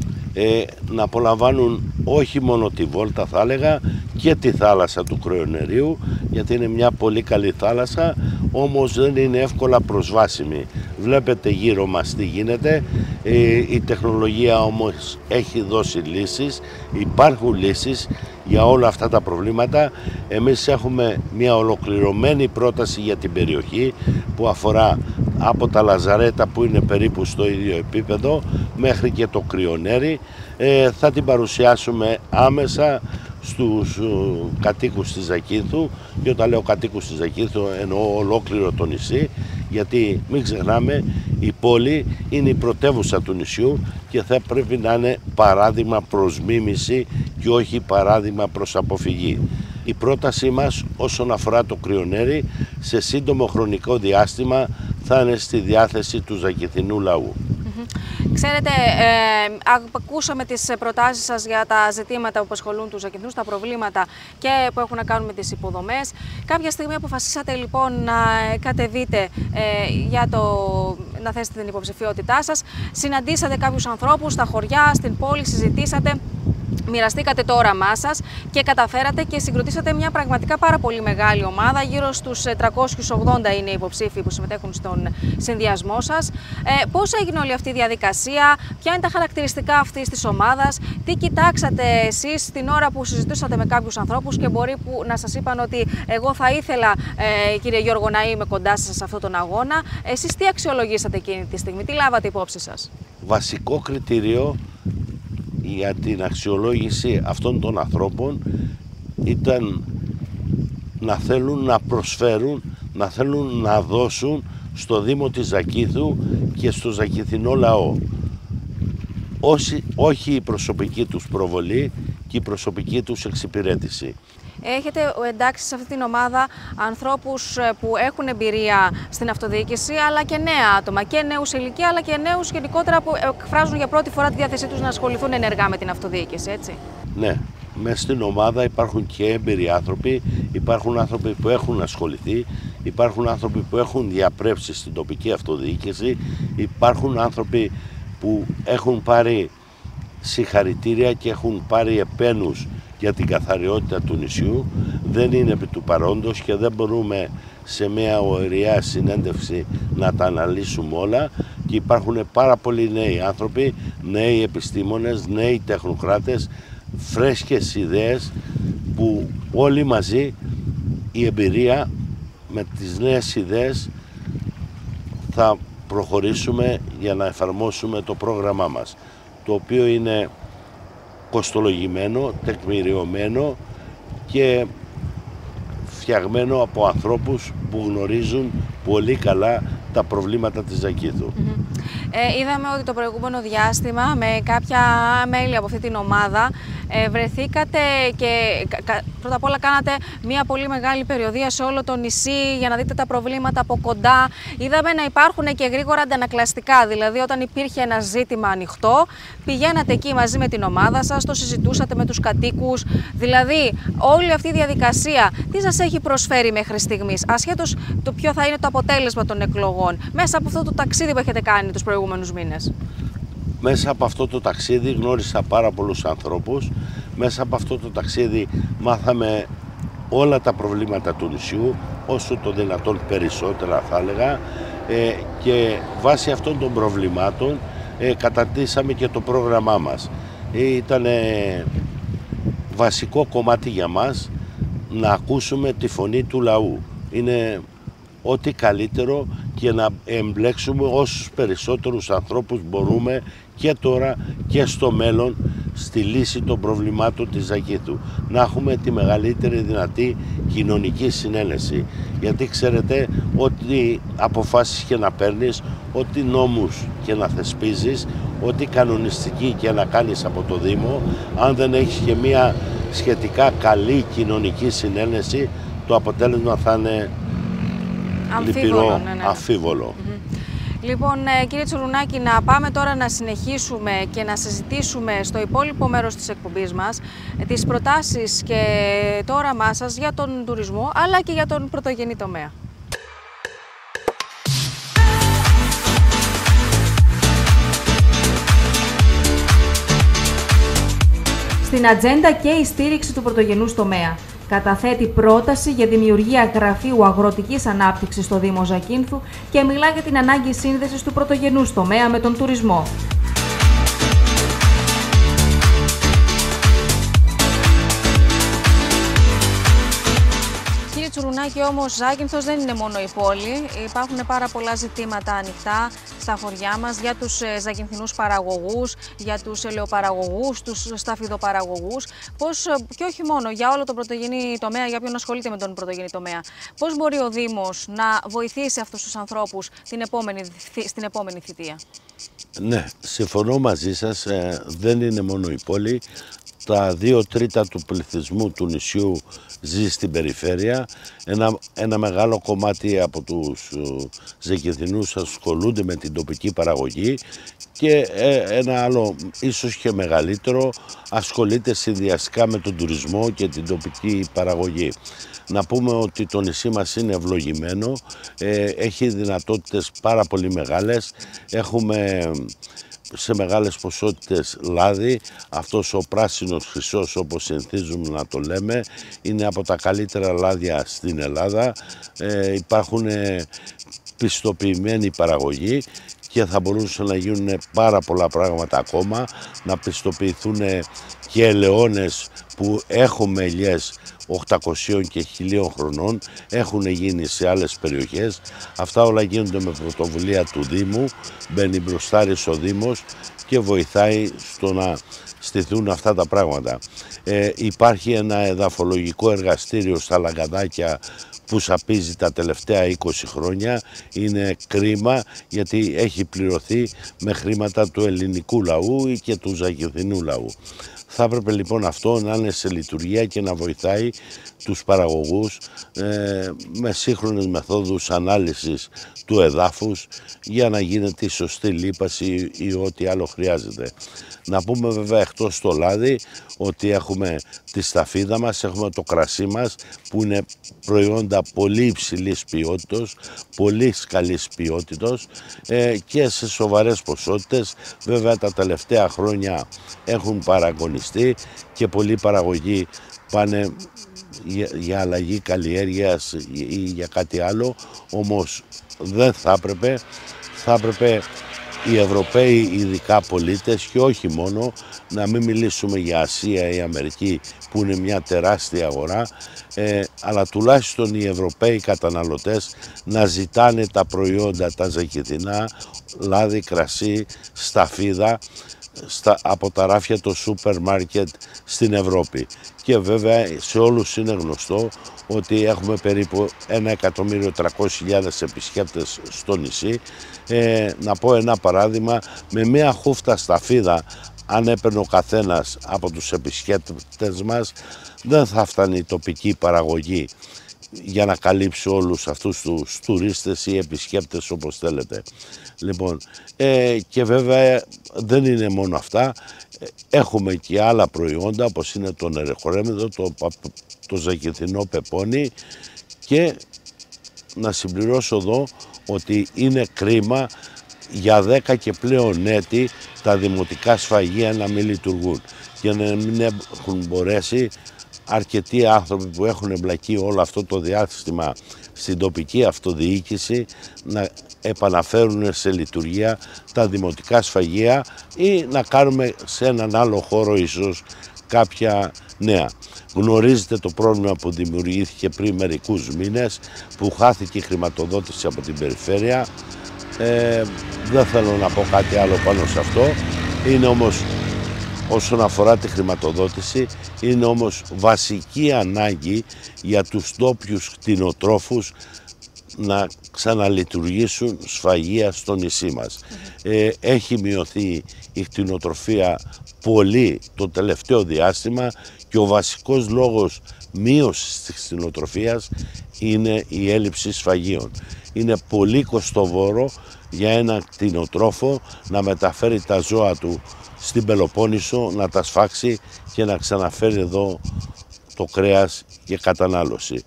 Ε, να απολαμβάνουν όχι μόνο τη βόλτα, θα έλεγα, και τη θάλασσα του Κρυονερίου, γιατί είναι μια πολύ καλή θάλασσα, όμως δεν είναι εύκολα προσβάσιμη. Βλέπετε γύρω μας τι γίνεται. Ε, η τεχνολογία όμως έχει δώσει λύσεις, υπάρχουν λύσεις για όλα αυτά τα προβλήματα. Εμείς έχουμε μια ολοκληρωμένη πρόταση για την περιοχή που αφορά από τα Λαζαρέτα, που είναι περίπου στο ίδιο επίπεδο, μέχρι και το Κρυονέρι. Ε, θα την παρουσιάσουμε άμεσα στους uh, κατοίκους της Ζακύνθου, και όταν λέω κατοίκους της Ζακύνθου εννοώ ολόκληρο το νησί, γιατί μην ξεχνάμε, η πόλη είναι η πρωτεύουσα του νησιού και θα πρέπει να είναι παράδειγμα προς μίμηση και όχι παράδειγμα προς αποφυγή. Η πρότασή μας όσον αφορά το Κρυονέρι, σε σύντομο χρονικό διάστημα θα είναι στη διάθεση του Ζακυνθινού λαού. Ξέρετε, ε, ακούσαμε τις προτάσεις σας για τα ζητήματα που απασχολούν τους Ζακυνθινούς, τα προβλήματα και που έχουν να κάνουν με τις υποδομές. Κάποια στιγμή αποφασίσατε λοιπόν να κατεβείτε ε, για το, να θέσετε την υποψηφιότητά σας. Συναντήσατε κάποιους ανθρώπους στα χωριά, στην πόλη, συζητήσατε. Μοιραστήκατε το όραμά σας και καταφέρατε και συγκροτήσατε μια πραγματικά πάρα πολύ μεγάλη ομάδα. Γύρω στους τριακόσιους ογδόντα είναι οι υποψήφοι που συμμετέχουν στον συνδυασμό σας. Ε, πώς έγινε όλη αυτή η διαδικασία, ποια είναι τα χαρακτηριστικά αυτής της ομάδας, τι κοιτάξατε εσείς την ώρα που συζητούσατε με κάποιους ανθρώπους και μπορεί που να σας είπαν ότι εγώ θα ήθελα, ε, κύριε Γιώργο, να είμαι κοντά σας σε αυτόν τον αγώνα. Εσείς τι αξιολογήσατε εκείνη τη στιγμή, τι λάβατε υπόψη σας? Βασικό κριτήριο για την αξιολόγηση αυτών των ανθρώπων ήταν να θέλουν να προσφέρουν, να θέλουν να δώσουν στο Δήμο της Ζακύνθου και στο Ζακυνθινό λαό. Όσοι, όχι η προσωπική τους προβολή και η προσωπική τους εξυπηρέτηση. Έχετε εντάξει σε αυτή την ομάδα ανθρώπους που έχουν εμπειρία στην αυτοδιοίκηση, αλλά και νέα άτομα, και νέους ηλικία, αλλά και νέους γενικότερα που εκφράζουν για πρώτη φορά τη διάθεσή τους να ασχοληθούν ενεργά με την αυτοδιοίκηση, έτσι. Ναι, μέσα στην ομάδα υπάρχουν και έμπειροι άνθρωποι, υπάρχουν άνθρωποι που έχουν ασχοληθεί, υπάρχουν άνθρωποι που έχουν διαπρέψει στην τοπική αυτοδιοίκηση, υπάρχουν άνθρωποι που έχουν πάρει συγχαρητήρια και έχουν πάρει επένους για την καθαριότητα του νησιού. Δεν είναι επί του παρόντος και δεν μπορούμε σε μια ωεριά συνέντευξη να τα αναλύσουμε όλα, και υπάρχουν πάρα πολλοί νέοι άνθρωποι, νέοι επιστήμονες, νέοι τεχνοκράτες, φρέσκες ιδέες που όλοι μαζί η εμπειρία με τις νέες ιδέες θα προχωρήσουμε για να εφαρμόσουμε το πρόγραμμά μας, το οποίο είναι κοστολογημένο, τεκμηριωμένο και φτιαγμένο από ανθρώπους που γνωρίζουν πολύ καλά τα προβλήματα της Ζακύνθου. Mm-hmm. ε, είδαμε ότι το προηγούμενο διάστημα με κάποια μέλη από αυτή την ομάδα ε, βρεθήκατε και κα, πρώτα απ' όλα κάνατε μια πολύ μεγάλη περιοδεία σε όλο το νησί για να δείτε τα προβλήματα από κοντά. Είδαμε να υπάρχουν και γρήγορα αντανακλαστικά, δηλαδή όταν υπήρχε ένα ζήτημα ανοιχτό πηγαίνατε εκεί μαζί με την ομάδα σας, το συζητούσατε με τους κατοίκους. Δηλαδή όλη αυτή η διαδικασία τι σας έχει προσφέρει μέχρι στιγμής, ασχέτως το ποιο θα είναι το αποτέλεσμα των εκλογών, μέσα από αυτό το ταξίδι που έχετε κάνει τους προηγούμενους μήνες? Μέσα από αυτό το ταξίδι γνώρισα πάρα πολλούς ανθρώπους. Μέσα από αυτό το ταξίδι μάθαμε όλα τα προβλήματα του νησιού, όσο το δυνατόν περισσότερα θα έλεγα, ε, και βάσει αυτών των προβλημάτων ε, καταρτήσαμε και το πρόγραμμά μας. Ε, ήταν ε, βασικό κομμάτι για μας να ακούσουμε τη φωνή του λαού. Είναι ό,τι καλύτερο και να εμπλέξουμε όσους περισσότερους ανθρώπους μπορούμε και τώρα και στο μέλλον στη λύση των προβλημάτων της Ζακύνθου. Να έχουμε τη μεγαλύτερη δυνατή κοινωνική συνένεση. Γιατί ξέρετε, ό,τι αποφάσεις και να παίρνεις, ό,τι νόμους και να θεσπίζεις, ό,τι κανονιστική και να κάνεις από το Δήμο, αν δεν έχεις και μια σχετικά καλή κοινωνική συνένεση, το αποτέλεσμα θα είναι αμφίβολο. λυπηρό, Ναι, ναι. αμφίβολο. Mm-hmm. Λοιπόν, κύριε Τσουρουνάκη, να πάμε τώρα να συνεχίσουμε και να συζητήσουμε στο υπόλοιπο μέρος της εκπομπής μας τις προτάσεις και το όραμά σας για τον τουρισμό, αλλά και για τον πρωτογενή τομέα. Στην ατζέντα και η στήριξη του πρωτογενούς τομέα. Καταθέτει πρόταση για δημιουργία γραφείου αγροτικής ανάπτυξης στο Δήμο Ζακύνθου και μιλά για την ανάγκη σύνδεσης του πρωτογενούς τομέα με τον τουρισμό. Κύριε Τσουρουνάκη, όμως Ζάκυνθος δεν είναι μόνο η πόλη. Υπάρχουν πάρα πολλά ζητήματα ανοιχτά στα χωριά μας για τους ζακυνθινούς παραγωγούς, για τους ελαιοπαραγωγούς, τους σταφιδοπαραγωγούς. Πώς, και όχι μόνο, για όλο τον πρωτογενή τομέα, για ποιον ασχολείται με τον πρωτογενή τομέα. Πώς μπορεί ο Δήμος να βοηθήσει αυτούς τους ανθρώπους την επόμενη, στην επόμενη θητεία? Ναι, συμφωνώ μαζί σας. Ε, δεν είναι μόνο η πόλη. τα δύο τρίτα του πληθυσμού του νησιού ζει στην περιφέρεια. Ένα, ένα μεγάλο κομμάτι από τους Ζεκυνθινούς ασχολούνται με την τοπική παραγωγή και ένα άλλο, ίσως και μεγαλύτερο, ασχολείται συνδυαστικά με τον τουρισμό και την τοπική παραγωγή. Να πούμε ότι το νησί μας είναι ευλογημένο, ε, έχει δυνατότητες πάρα πολύ μεγάλες. Έχουμε σε μεγάλες ποσότητες λάδι. Αυτός ο πράσινος χρυσός, όπως συνηθίζουμε να το λέμε, είναι από τα καλύτερα λάδια στην Ελλάδα. Ε, υπάρχουν πιστοποιημένοι παραγωγοί και θα μπορούσαν να γίνουν πάρα πολλά πράγματα ακόμα, να πιστοποιηθούν και ελαιώνες που έχουμε ελιές οκτακοσίων και χιλίων χρονών, έχουν γίνει σε άλλες περιοχές. Αυτά όλα γίνονται με πρωτοβουλία του Δήμου, μπαίνει μπροστάρης ο Δήμος και βοηθάει στο να στηθούν αυτά τα πράγματα. Ε, υπάρχει ένα εδαφολογικό εργαστήριο στα Λαγκαδάκια που σαπίζει τα τελευταία είκοσι χρόνια. Είναι κρίμα γιατί έχει πληρωθεί με χρήματα του ελληνικού λαού και του Ζακυνθινού λαού. Θα έπρεπε λοιπόν αυτό να είναι σε λειτουργία και να βοηθάει τους παραγωγούς ε, με σύγχρονες μεθόδους ανάλυσης του εδάφους για να γίνεται η σωστή λίπαση ή ό,τι άλλο χρειάζεται. Να πούμε βέβαια εκτός το λάδι ότι έχουμε τη σταφίδα μας, έχουμε το κρασί μας που είναι προϊόντα πολύ υψηλής ποιότητας, πολύ καλής ποιότητας ε, και σε σοβαρές ποσότητες. Βέβαια τα τελευταία χρόνια έχουν παραγωνιστεί και πολλοί παραγωγοί πάνε για, για αλλαγή καλλιέργειας ή για κάτι άλλο, όμως δεν θα έπρεπε, θα έπρεπε οι Ευρωπαίοι ειδικά πολίτες και όχι μόνο, να μην μιλήσουμε για Ασία ή Αμερική που είναι μια τεράστια αγορά, ε, αλλά τουλάχιστον οι Ευρωπαίοι καταναλωτές να ζητάνε τα προϊόντα τα ζακυνθινά, λάδι, κρασί, σταφίδα, στα, από τα ράφια των σούπερ μάρκετ στην Ευρώπη. Και βέβαια σε όλους είναι γνωστό ότι έχουμε περίπου ένα εκατομμύριο τριακόσιες χιλιάδες επισκέπτες στο νησί. Ε, να πω ένα παράδειγμα, με μία χούφτα σταφίδα αν έπαιρνε ο καθένας από τους επισκέπτες μας, δεν θα φτάνει η τοπική παραγωγή για να καλύψει όλους αυτούς τους τουρίστες ή επισκέπτες όπως θέλετε. Λοιπόν, ε, και βέβαια δεν είναι μόνο αυτά, έχουμε και άλλα προϊόντα όπως είναι το νερεχορέμιδο, το, το ζακυνθινό πεπόνι και να συμπληρώσω εδώ ότι είναι κρίμα για δέκα και πλέον έτη τα δημοτικά σφαγεία να μην λειτουργούν και να μην έχουν μπορέσει αρκετοί άνθρωποι που έχουν εμπλακεί όλο αυτό το διάστημα στην τοπική αυτοδιοίκηση να επαναφέρουν σε λειτουργία τα δημοτικά σφαγεία ή να κάνουμε σε έναν άλλο χώρο ίσως κάποια νέα. Γνωρίζετε το πρόβλημα που δημιουργήθηκε πριν μερικούς μήνες, που χάθηκε η χρηματοδότηση από την περιφέρεια. Ε, δεν θέλω να πω κάτι άλλο πάνω σε αυτό. Είναι όμως, όσον αφορά τη χρηματοδότηση, είναι όμως βασική ανάγκη για τους ντόπιους κτηνοτρόφους να ξαναλειτουργήσουν σφαγεία στο νησί μας. Ε, έχει μειωθεί η κτηνοτροφία πολύ το τελευταίο διάστημα και ο βασικός λόγος μείωσης της κτηνοτροφίας είναι η έλλειψη σφαγείων. Είναι πολύ κοστοβόρο για ένα κτηνοτρόφο να μεταφέρει τα ζώα του στην Πελοπόννησο, να τα σφάξει και να ξαναφέρει εδώ το κρέας για κατανάλωση.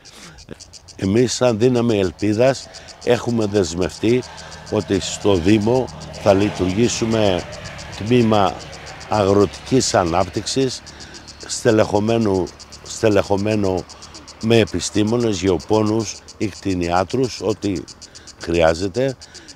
Εμείς σαν δύναμη ελπίδας έχουμε δεσμευτεί ότι στο Δήμο θα λειτουργήσουμε τμήμα αγροτικής ανάπτυξης στελεχωμένο, στελεχωμένο με επιστήμονες, γεωπόνους ή κτηνιάτρους, ό,τι χρειάζεται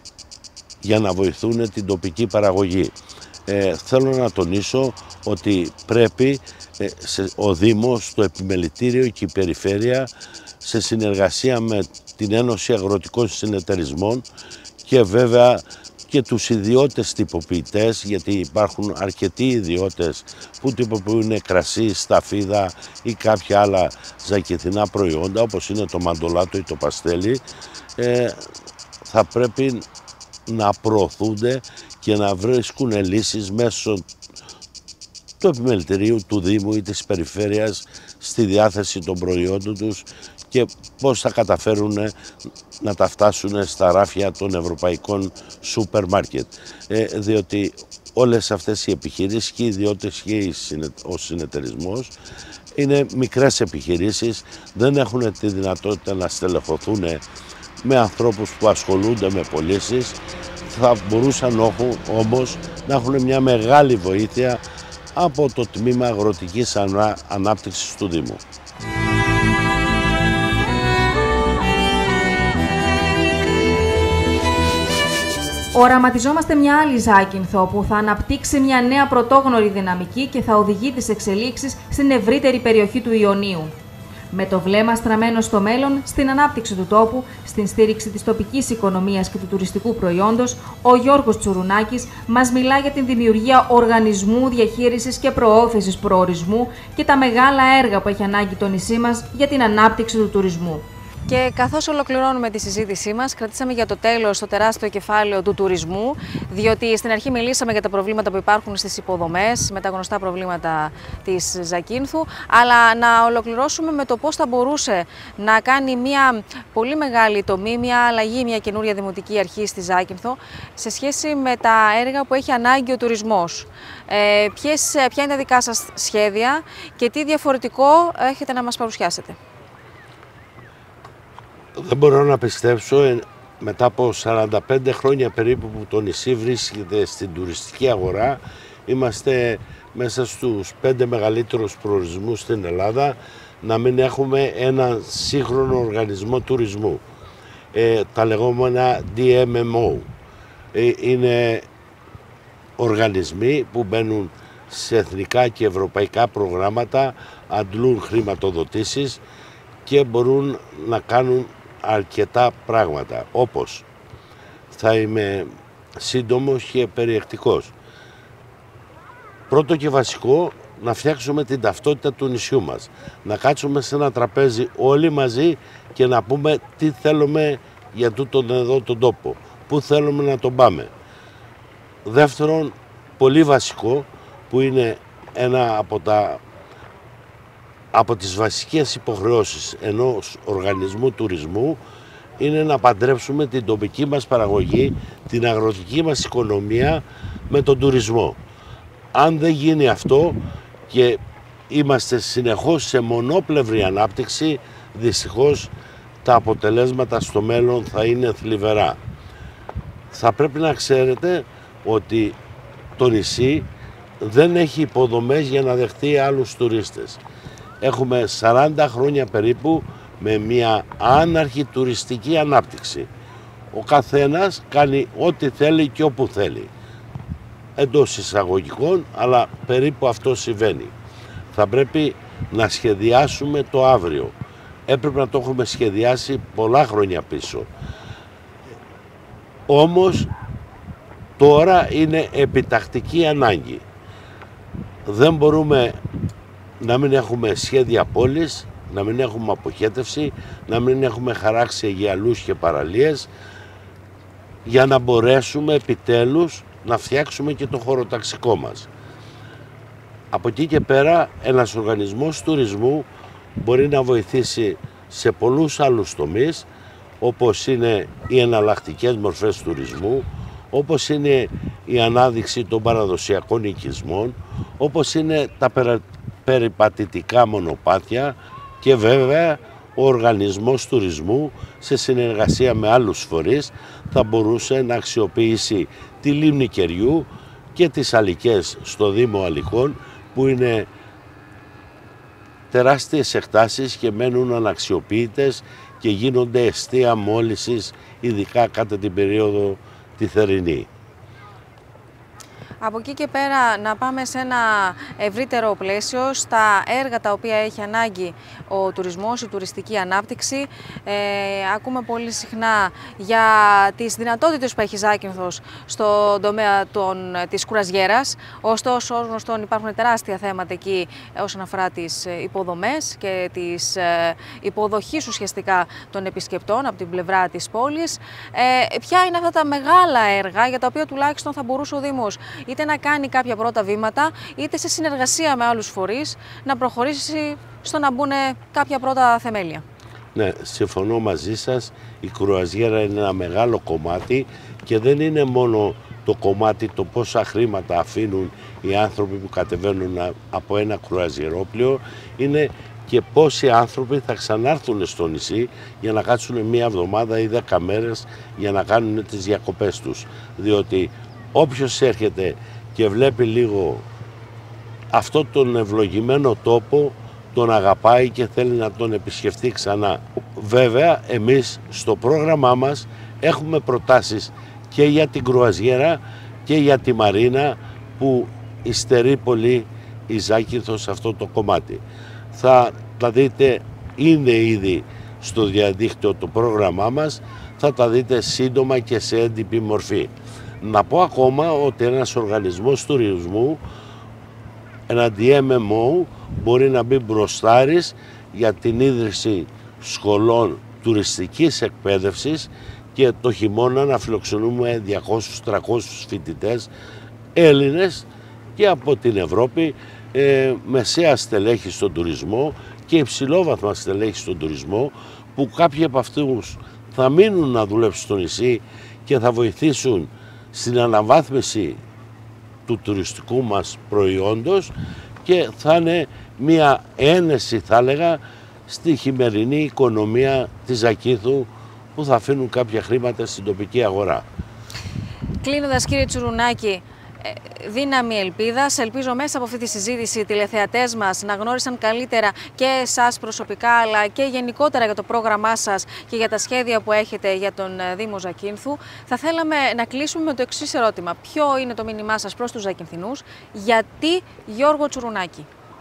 για να βοηθούν την τοπική παραγωγή. Ε, θέλω να τονίσω ότι πρέπει ε, σε, ο Δήμος, το Επιμελητήριο και η Περιφέρεια σε συνεργασία με την Ένωση Αγροτικών Συνεταιρισμών και βέβαια και τους ιδιώτες τυποποιητές, γιατί υπάρχουν αρκετοί ιδιώτες που τυποποιούν κρασί, σταφίδα ή κάποια άλλα ζακυνθινά προϊόντα όπως είναι το μαντολάτο ή το παστέλι, ε, θα πρέπει να προωθούνται και να βρίσκουν λύσεις μέσω του επιμελητηρίου, του Δήμου ή της Περιφέρειας στη διάθεση των προϊόντων τους και πώς θα καταφέρουν να τα φτάσουν στα ράφια των ευρωπαϊκών σούπερ μάρκετ. Ε, διότι όλες αυτές οι επιχειρήσεις και οι ιδιώτες και ο συνεταιρισμός είναι μικρές επιχειρήσεις, δεν έχουν τη δυνατότητα να στελεχωθούν με ανθρώπους που ασχολούνται με πωλήσεις. Θα μπορούσαν όμως να έχουν μια μεγάλη βοήθεια από το Τμήμα Αγροτικής Ανάπτυξης του Δήμου. Οραματιζόμαστε μια άλλη Ζάκυνθο που θα αναπτύξει μια νέα πρωτόγνωρη δυναμική και θα οδηγεί τις εξελίξεις στην ευρύτερη περιοχή του Ιωνίου. Με το βλέμμα στραμμένο στο μέλλον, στην ανάπτυξη του τόπου, στην στήριξη της τοπικής οικονομίας και του τουριστικού προϊόντος, ο Γιώργος Τσουρουνάκης μας μιλά για την δημιουργία οργανισμού διαχείρισης και προώθησης προορισμού και τα μεγάλα έργα που έχει ανάγκη το νησί μας για την ανάπτυξη του τουρισμού. Και καθώς ολοκληρώνουμε τη συζήτησή μας, κρατήσαμε για το τέλος το τεράστιο κεφάλαιο του τουρισμού, διότι στην αρχή μιλήσαμε για τα προβλήματα που υπάρχουν στις υποδομές, με τα γνωστά προβλήματα της Ζακύνθου, αλλά να ολοκληρώσουμε με το πώς θα μπορούσε να κάνει μια πολύ μεγάλη τομή, μια αλλαγή, μια καινούρια δημοτική αρχή στη Ζάκυνθο, σε σχέση με τα έργα που έχει ανάγκη ο τουρισμός. Ε, ποιες, ποια είναι τα δικά σας σχέδια και τι διαφορετικό έχετε να μας παρουσιάσετε? Δεν μπορώ να πιστέψω, μετά από σαράντα πέντε χρόνια περίπου που το νησί βρίσκεται στην τουριστική αγορά, είμαστε μέσα στους πέντε μεγαλύτερους προορισμούς στην Ελλάδα, να μην έχουμε έναν σύγχρονο οργανισμό τουρισμού. Ε, τα λεγόμενα ντι εμ εμ ο. Ε, είναι οργανισμοί που μπαίνουν σε εθνικά και ευρωπαϊκά προγράμματα, αντλούν χρηματοδοτήσεις και μπορούν να κάνουν αρκετά πράγματα, όπως θα είμαι σύντομος και περιεκτικός. Πρώτο και βασικό, να φτιάξουμε την ταυτότητα του νησιού μας. Να κάτσουμε σε ένα τραπέζι όλοι μαζί και να πούμε τι θέλουμε για τούτον εδώ τον τόπο, πού θέλουμε να τον πάμε. Δεύτερον, πολύ βασικό, που είναι ένα από τα από τις βασικές υποχρεώσεις ενός οργανισμού τουρισμού, είναι να παντρέψουμε την τοπική μας παραγωγή, την αγροτική μας οικονομία με τον τουρισμό. Αν δεν γίνει αυτό και είμαστε συνεχώς σε μονόπλευρη ανάπτυξη, δυστυχώς τα αποτελέσματα στο μέλλον θα είναι θλιβερά. Θα πρέπει να ξέρετε ότι το νησί δεν έχει υποδομές για να δεχτεί άλλους τουρίστες. Έχουμε σαράντα χρόνια περίπου με μια άναρχη τουριστική ανάπτυξη. Ο καθένας κάνει ό,τι θέλει και όπου θέλει. Εντός εισαγωγικών, αλλά περίπου αυτό συμβαίνει. Θα πρέπει να σχεδιάσουμε το αύριο. Έπρεπε να το έχουμε σχεδιάσει πολλά χρόνια πίσω. Όμως τώρα είναι επιτακτική ανάγκη. Δεν μπορούμε να μην έχουμε σχέδια πόλης, να μην έχουμε αποχέτευση, να μην έχουμε χαράξει αγιαλούς και παραλίες, για να μπορέσουμε επιτέλους να φτιάξουμε και το χωροταξικό μας. Από εκεί και πέρα, ένας οργανισμός τουρισμού μπορεί να βοηθήσει σε πολλούς άλλους τομείς, όπως είναι οι εναλλακτικές μορφές τουρισμού, όπως είναι η ανάδειξη των παραδοσιακών οικισμών, όπως είναι τα περα... περιπατητικά μονοπάτια και βέβαια ο οργανισμός τουρισμού σε συνεργασία με άλλους φορείς θα μπορούσε να αξιοποιήσει τη λίμνη Κεριού και τις αλικές στο Δήμο Αλικών, που είναι τεράστιες εκτάσεις και μένουν αναξιοποιητές και γίνονται εστία μόλυνσης, ειδικά κατά την περίοδο τη θερινή. Από εκεί και πέρα να πάμε σε ένα ευρύτερο πλαίσιο, στα έργα τα οποία έχει ανάγκη ο τουρισμός, η τουριστική ανάπτυξη. Ε, ακούμε πολύ συχνά για τις δυνατότητες που έχει η Ζάκυνθος στον τομέα των, της κουραζιέρας. Ωστόσο, ως γνωστόν, υπάρχουν τεράστια θέματα εκεί όσον αφορά τις υποδομές και τις υποδοχής ουσιαστικά των επισκεπτών από την πλευρά της πόλης. Ε, ποια είναι αυτά τα μεγάλα έργα για τα οποία τουλάχιστον θα μπορούσε ο Δήμος είτε είτε να κάνει κάποια πρώτα βήματα, είτε σε συνεργασία με άλλους φορείς να προχωρήσει στο να μπουν κάποια πρώτα θεμέλια. Ναι, συμφωνώ μαζί σας. Η κρουαζιέρα είναι ένα μεγάλο κομμάτι και δεν είναι μόνο το κομμάτι το πόσα χρήματα αφήνουν οι άνθρωποι που κατεβαίνουν από ένα κρουαζιερόπλοιο, είναι και πόσοι άνθρωποι θα ξανάρθουν στο νησί για να κάτσουν μία εβδομάδα ή δέκα μέρες για να κάνουν τις διακοπές τους. Διότι όποιος έρχεται και βλέπει λίγο αυτό τον ευλογημένο τόπο, τον αγαπάει και θέλει να τον επισκεφτεί ξανά. Βέβαια, εμείς στο πρόγραμμά μας έχουμε προτάσεις και για την κρουαζιέρα και για τη μαρίνα που υστερεί πολύ η Ζάκυνθος σε αυτό το κομμάτι. Θα τα δείτε, είναι ήδη στο διαδίκτυο το πρόγραμμά μας, θα τα δείτε σύντομα και σε έντυπη μορφή. Να πω ακόμα ότι ένας οργανισμός τουρισμού, ένα ντι εμ εμ ο, μπορεί να μπει μπροστάρης για την ίδρυση σχολών τουριστικής εκπαίδευσης και το χειμώνα να φιλοξενούμε διακόσιους με τριακόσιους φοιτητές Έλληνες και από την Ευρώπη, ε, μεσαία στελέχη στον τουρισμό και υψηλόβαθμα στελέχη στον τουρισμό, που κάποιοι από αυτούς θα μείνουν να δουλέψουν στο νησί και θα βοηθήσουν στην αναβάθμιση του τουριστικού μας προϊόντος και θα είναι μια ένεση, θα έλεγα, στη χειμερινή οικονομία της Ζακύνθου, που θα αφήνουν κάποια χρήματα στην τοπική αγορά. Κλείνοντας, κύριε Τσουρουνάκη, δύναμη ελπίδας. Ελπίζω μέσα από αυτή τη συζήτηση οι τηλεθεατές μας να γνώρισαν καλύτερα και εσάς προσωπικά, αλλά και γενικότερα για το πρόγραμμά σας και για τα σχέδια που έχετε για τον Δήμο Ζακύνθου. Θα θέλαμε να κλείσουμε με το εξής ερώτημα. Ποιο είναι το μήνυμά σας προς τους Ζακυνθινούς, γιατί Γιώργο Τσουρουνάκη?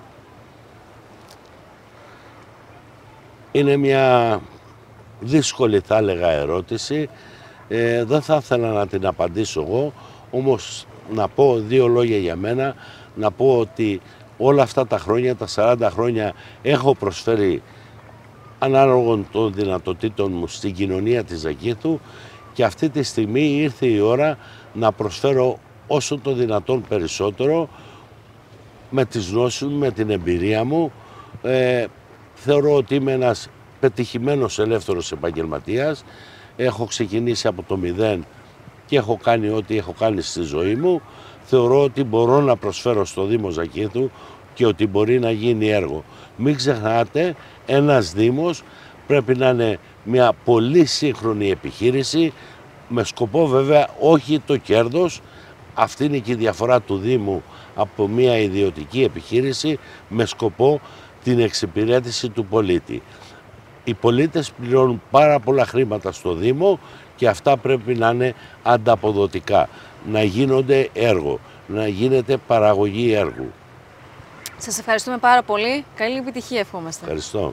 Είναι μια δύσκολη, θα έλεγα, ερώτηση. Ε, δεν θα ήθελα να την απαντήσω εγώ, όμως να πω δύο λόγια για μένα. Να πω ότι όλα αυτά τα χρόνια, τα σαράντα χρόνια, έχω προσφέρει ανάλογων των δυνατοτήτων μου στην κοινωνία της Ζακύνθου και αυτή τη στιγμή ήρθε η ώρα να προσφέρω όσο το δυνατόν περισσότερο με τις γνώσεις μου, με την εμπειρία μου. Ε, θεωρώ ότι είμαι ένας πετυχημένος ελεύθερος επαγγελματίας. Έχω ξεκινήσει από το μηδέν και έχω κάνει ό,τι έχω κάνει στη ζωή μου. Θεωρώ ότι μπορώ να προσφέρω στο Δήμο Ζακύνθου και ότι μπορεί να γίνει έργο. Μην ξεχνάτε, ένας Δήμος πρέπει να είναι μια πολύ σύγχρονη επιχείρηση, με σκοπό βέβαια όχι το κέρδος. Αυτή είναι και η διαφορά του Δήμου από μια ιδιωτική επιχείρηση, με σκοπό την εξυπηρέτηση του πολίτη. Οι πολίτες πληρώνουν πάρα πολλά χρήματα στο Δήμο και αυτά πρέπει να είναι ανταποδοτικά, να γίνονται έργο, να γίνεται παραγωγή έργου. Σας ευχαριστούμε πάρα πολύ. Καλή επιτυχία ευχόμαστε. Ευχαριστώ.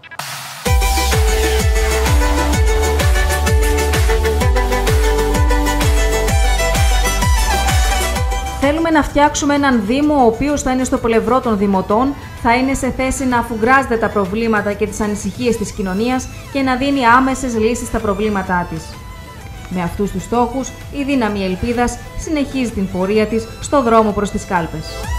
Θέλουμε να φτιάξουμε έναν Δήμο ο οποίος θα είναι στο πλευρό των δημοτών, θα είναι σε θέση να αφουγκράζεται τα προβλήματα και τις ανησυχίες της κοινωνίας και να δίνει άμεσες λύσεις στα προβλήματά της. Με αυτούς τους στόχους, η Δύναμη Ελπίδας συνεχίζει την πορεία της στο δρόμο προς τις κάλπες.